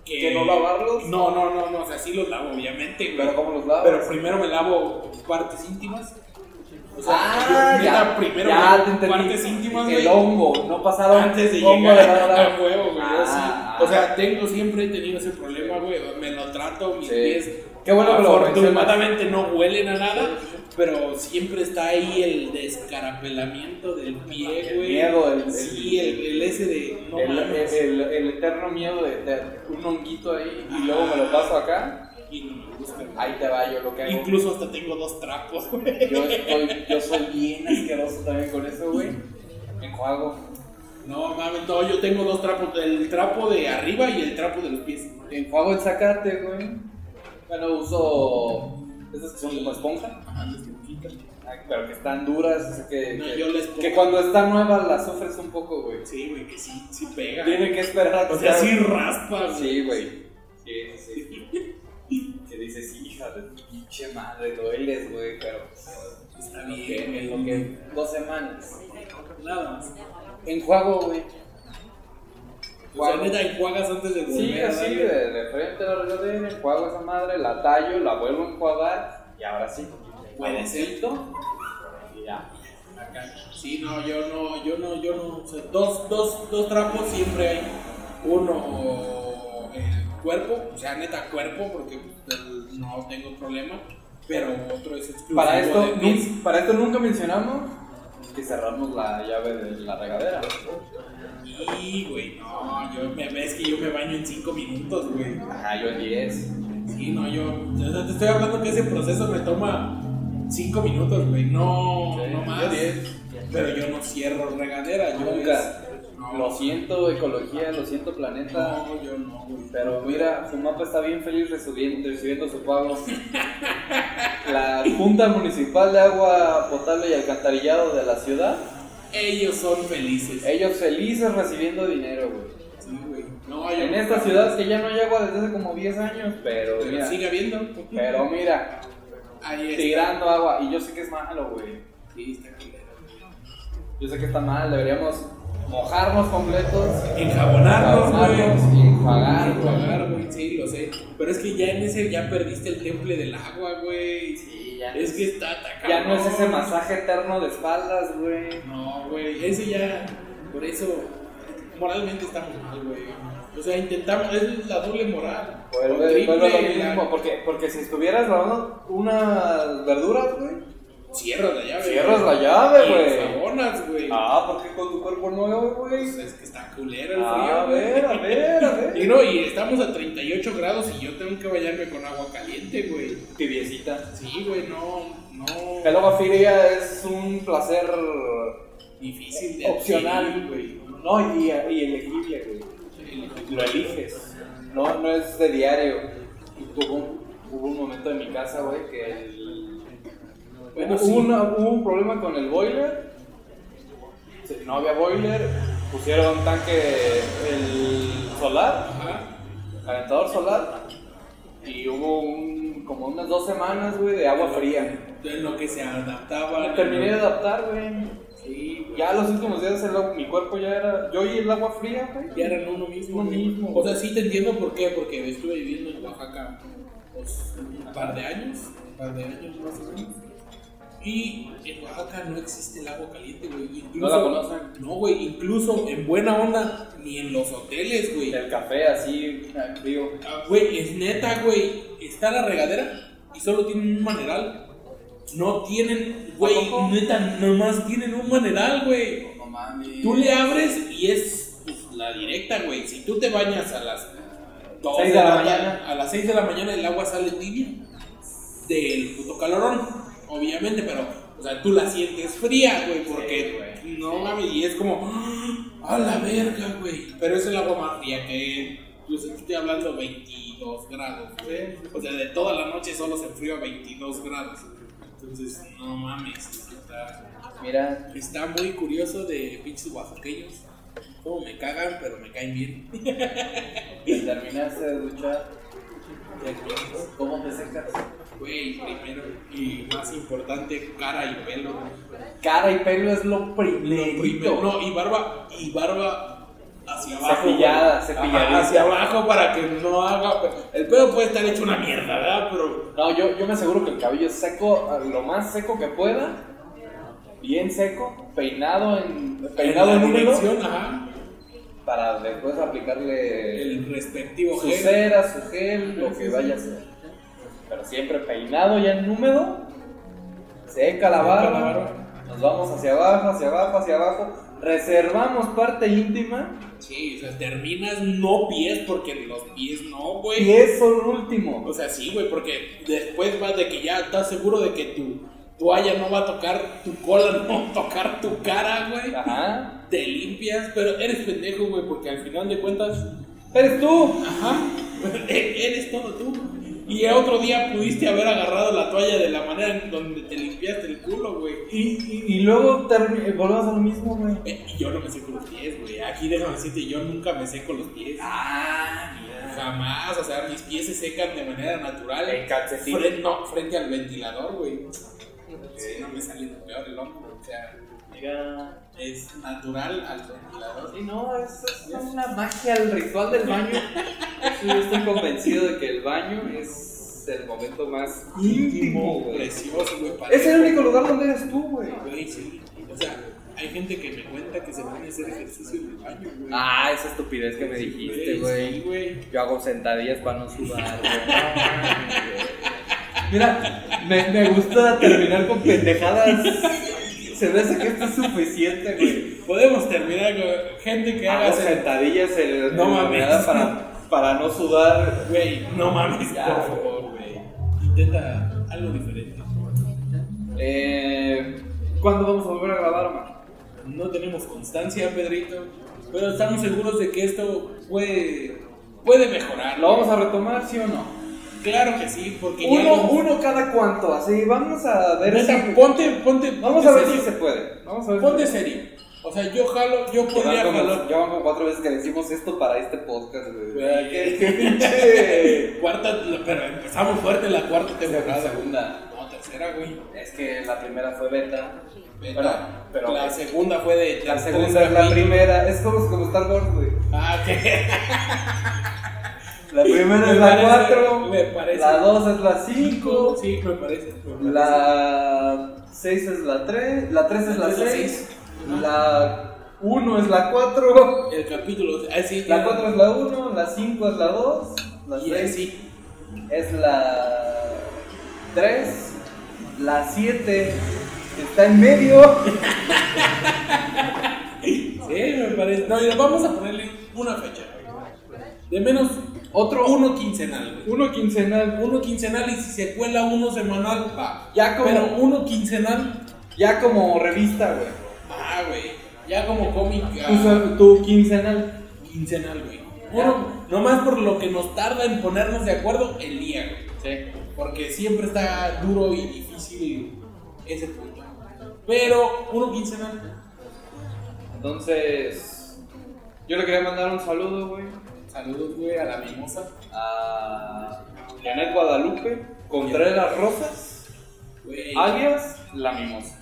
¿Que no lavarlos?
No, o sea, sí los lavo, obviamente, güey.
¿Pero cómo los lavas?
Pero primero me lavo partes íntimas. O
sea,
yo,
ya,
primero
ya
me lavo partes íntimas, güey.
El hongo, no pasaron
antes de
hongo
llegar
de
al huevo, güey. O sea, siempre he tenido ese problema, güey. Me lo trato, mis pies.
Qué bueno que lo
afortunadamente no huelen a nada, pero siempre está ahí el descarapelamiento del pie, güey.
El miedo,
sí, el ese de. No
el eterno miedo de un honguito ahí y luego me lo paso acá.
Y no me gusta.
Ahí te va yo lo que hago.
Incluso hasta tengo 2 trapos, güey.
Yo soy bien asqueroso también con eso, güey. Enjuago.
No mames, no, yo tengo 2 trapos, el trapo de arriba y el trapo de los pies.
Enjuago el zacate, güey. Bueno, uso esas que son como esponja.
Ajá, las esponjitas.
Pero que están duras,
que
cuando están nuevas las sufres un poco, güey.
Sí, güey, que sí pega.
Tiene que esperar a que
o sea, sí raspa, güey.
Sí, güey. Sí. Que dices, hija de tu pinche madre, dueles, güey, pero
está bien.
En lo que 2 semanas.
Nada más.
Enjuago, güey.
O sea, neta, enjuagas antes de volver.
Sí, así, de frente a la regadera, enjuago esa madre, la tallo, la vuelvo a enjuagar y ahora sí.
Puede ser.
Y ya.
Acá. Sí, no, yo no. O sea, dos trapos siempre hay. Uno, el cuerpo, o sea, neta, cuerpo, porque no tengo problema. Pero otro es exclusivo.
Para esto nunca mencionamos que cerramos la llave de la regadera.
Y, güey, no, es que yo me baño en 5 minutos, güey.
Ajá, yo en 10.
Sí, no, te estoy hablando que ese proceso me toma 5 minutos, güey, no más.
Yo 10.
Pero yo no cierro regadera,
nunca. Lo siento, ecología, lo siento, planeta.
No, yo no, güey.
Pero mira, Fumapa está bien feliz recibiendo su pago. La Junta Municipal de Agua Potable y Alcantarillado de la ciudad.
Ellos son felices.
Ellos felices recibiendo dinero, güey.
Sí, güey. No,
en esta ciudad que ya no hay agua desde hace como 10 años, pero mira,
sigue habiendo.
Pero mira,
ahí está.
Tirando agua. Y yo sé que es malo, güey.
Sí, está culero.
Yo sé que está mal, deberíamos mojarnos completos,
enjabonarnos,
y enjuagar,
güey. Sí, lo sé. Pero es que ya en ese ya perdiste el temple del agua, güey.
Sí, ya.
Es que está atacado.
Ya no es ese masaje eterno de espaldas, güey.
No, güey. Ese ya. Por eso, moralmente estamos mal, güey. O sea, intentamos. Es la doble moral.
Vuelve lo mismo. Porque si estuvieras lavando unas verduras, güey.
Cierras la llave.
Cierras la llave, güey.
Enjabonas, güey.
¿Por qué con tu cuerpo nuevo, güey?
Pues es que está culero el frío.
A ver.
Y no, y estamos a 38 grados y yo tengo que bañarme con agua caliente, güey.
Tibiecita.
Sí, güey, no.
El agua fría es un placer
difícil de
opcional,
güey.
No, y elegible, güey. Lo eliges. No es de diario. Hubo un momento en mi casa, güey, que hubo un problema con el boiler. No había boiler. Pusieron tanque solar.
Ajá.
Calentador solar. Y hubo como unas 2 semanas, güey, de agua fría.
En lo que se adaptaba.
Me terminé de adaptar, güey.
Sí, güey.
Ya los últimos días mi cuerpo ya era. Yo y el agua fría, güey.
Ya eran uno mismo. O sea, sí te entiendo por qué. Porque estuve viviendo en Oaxaca pues, un par de años más o menos. Y en Oaxaca no existe el agua caliente, güey. Incluso,
¿no la conocen?
No, güey, incluso en buena onda, ni en los hoteles, güey.
El café así, frío.
Güey, es neta, güey. Está la regadera y solo tienen un maneral. No tienen, güey, neta, nomás tienen un maneral, güey.
No mames.
Tú le abres y es pues, la directa, güey. Si tú te bañas a las
6 de la mañana,
a las 6 de la mañana el agua sale tibia del puto calorón. Obviamente, pero, o sea, tú la sientes fría, güey, porque sí, no mames, y es como, a la verga, güey. Pero es el agua más fría que, pues, estoy hablando 22 grados, güey. O sea, de toda la noche solo se enfrió a 22 grados. Entonces, no mames, está muy curioso de pinches oaxaqueños. Como me cagan, pero me caen bien.
¿Terminaste de duchar? ¿Cómo te secas?
Güey, primero y más importante, cara y pelo.
Cara y pelo es lo primero.
No, y barba hacia abajo.
Cepilladita.
Hacia abajo para que no haga. El pelo puede estar hecho una mierda, ¿verdad? Pero.
No, yo me aseguro que el cabello es seco, lo más seco que pueda. Bien seco, peinado en húmedo.
Ajá.
Para después aplicarle
El respectivo
su
gel.
cera, su gel, lo que vaya a hacer. Pero siempre peinado ya en húmedo. Seca la barba. Nos vamos hacia abajo, hacia abajo, hacia abajo. Reservamos parte íntima.
Sí, o sea, terminas no pies porque los pies no, güey.
Pies son último.
O sea, sí, güey, porque después vas de que ya estás seguro de que tu toalla no va a tocar tu cola, no va a tocar tu cara, güey.
Ajá.
Te limpias, pero eres pendejo, güey, porque al final de cuentas.
Eres tú.
Ajá. Eres todo tú. Y otro día pudiste haber agarrado la toalla de la manera en donde te limpiaste el culo, güey.
Y luego volvemos a lo mismo, güey.
Y yo no me seco los pies, güey. Aquí déjame decirte, yo nunca me seco los pies.
Mira.
Jamás, o sea, mis pies se secan de manera natural.
En calcetín.
Frente al ventilador, güey. Sí, no me sale peor el hombro, o sea,
Mira.
es natural al ventilador.
Sí, no, es una magia, el ritual del baño. Sí, yo estoy convencido de que el baño es el momento más íntimo, güey.
Precioso, güey.
Es el único lugar donde eres tú, güey.
Güey, sí. O sea, hay gente que me cuenta que se pone a hacer ejercicio en el baño, güey.
Esa estupidez que me dijiste,
Sí,
güey.
güey.
Yo hago sentadillas para no sudar, güey. Mira, me gusta terminar con pendejadas. Se me hace que esto es suficiente, güey.
Podemos terminar con gente que haga
sentadillas
No mames.
para no sudar.
Güey, no mames,
Ya,
por favor, güey. Intenta algo diferente.
¿Cuándo vamos a volver a grabar, man?
No tenemos constancia, Pedrito, pero estamos seguros de que esto puede mejorar.
¿Lo vamos a retomar, sí o no?
Claro que sí, porque
Uno cada cuánto, así, vamos a ver
Neta,
si...
ponte
Vamos a ver
serio.
si se puede. Vamos a ver
Ponte
si se
serio. O sea, yo podría jalar.
Ya van como 4 veces que decimos esto para este podcast, güey.
Güey.
¿Qué pinche?
Cuarta, pero empezamos fuerte la cuarta temporada.
Segunda.
No, tercera, güey.
Es que la primera fue beta.
Pero la segunda fue de.
La segunda es la primera. Es como Star Wars, güey.
¿Qué?
La primera es
Me
la
parece,
4.
me parece.
La 2 es la 5.
Sí, me parece.
La 6 es la 3. La 3 es la 6. La 1 es la 4.
El capítulo. Sí,
La 4 es la 1. La 5 es la 2. La 6
sí.
es la 3. La 7 está en medio.
Sí, me parece. No, vamos a ponerle una fecha. De menos uno quincenal.
Uno quincenal.
Uno quincenal y si se cuela uno semanal, va.
Ya como,
pero uno quincenal.
Ya como revista, güey.
Güey. Ya como cómic.
Tu quincenal.
Quincenal, güey. Nomás por lo que nos tarda en ponernos de acuerdo el día, güey. Sí. Porque siempre está duro y difícil ese punto. Pero uno quincenal.
Entonces, yo le quería mandar un saludo, güey.
Saludos, güey, a la mimosa.
A Janet Guadalupe Contreras Rosas,
güey.
Alias La Mimosa,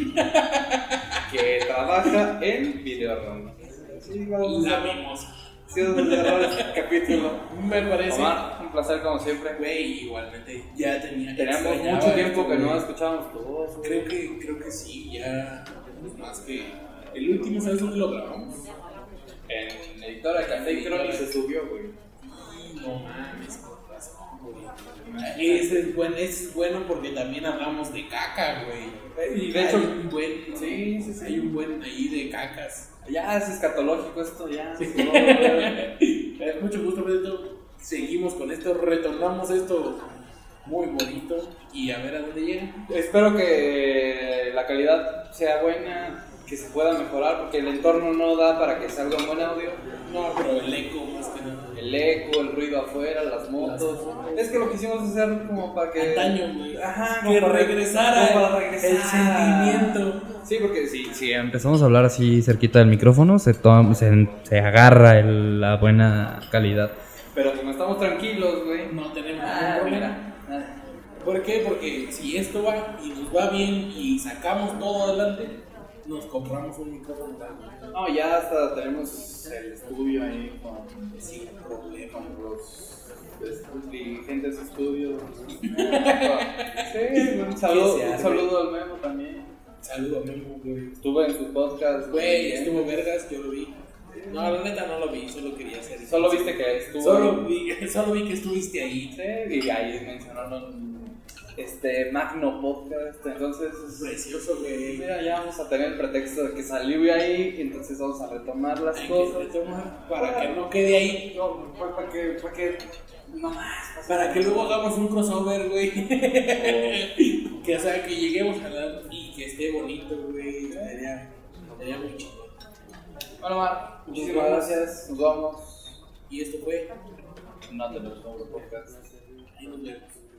que trabaja en Videorama. Sí, vamos
La
a
mimosa.
Sí, es un error este capítulo.
Me parece.
Omar, un placer como siempre.
Güey, igualmente. Ya
teníamos mucho tiempo que no escuchábamos tu voz.
Creo que sí, ya. Más que. El último, ¿sabes dónde lo grabamos?
En Editora Café y Crónica se subió, güey.
No mames, con razón, güey. Ese es bueno porque también hablamos de caca, güey.
Y de hecho,
hay un buen. Sí, hay un buen ahí de cacas.
Ya es escatológico esto, ya.
Sí. Mucho gusto, Pedro. Seguimos con esto, retornamos esto muy bonito y a ver a dónde llega.
Espero que la calidad sea buena, que se pueda mejorar, porque el entorno no da para que salga un buen audio.
No, pero el eco más que nada.
El eco, el ruido afuera, las motos. Es que lo quisimos hacer como para que...
Antaño, güey.
Ajá,
que regresara el sentimiento.
Sí, porque si empezamos a hablar así cerquita del micrófono, se agarra la buena calidad. Pero como estamos tranquilos, güey.
No tenemos ningún problema. ¿Por qué? Porque si esto va y nos va bien y sacamos todo adelante, nos compramos un micrófono.
No, ya hasta tenemos el estudio ahí
Sin problema.
con los dirigentes de estudios. Sí, un saludo al Memo también.
Saludo a Memo, güey.
Estuve en su podcast.
Güey, estuvo vergas, yo lo vi. No, la neta no lo vi, solo quería hacer.
Solo viste que estuvo.
Solo vi que estuviste ahí.
Sí, y ahí mencionaron Magno Podcast. Entonces,
Precioso, güey.
mira, ya vamos a tener el pretexto de que salió de ahí. Y entonces vamos a retomar las
Hay
cosas.
que retomar para que no quede ahí.
No, para que no más.
Para que luego hagamos un crossover, güey. Que, o sea, que lleguemos a la y que esté bonito, güey. Sería muy chido.
Bueno, Mar, muchísimas gracias. Nos vamos.
Y esto fue.
No te lo Podcast.
Ahí nos vemos.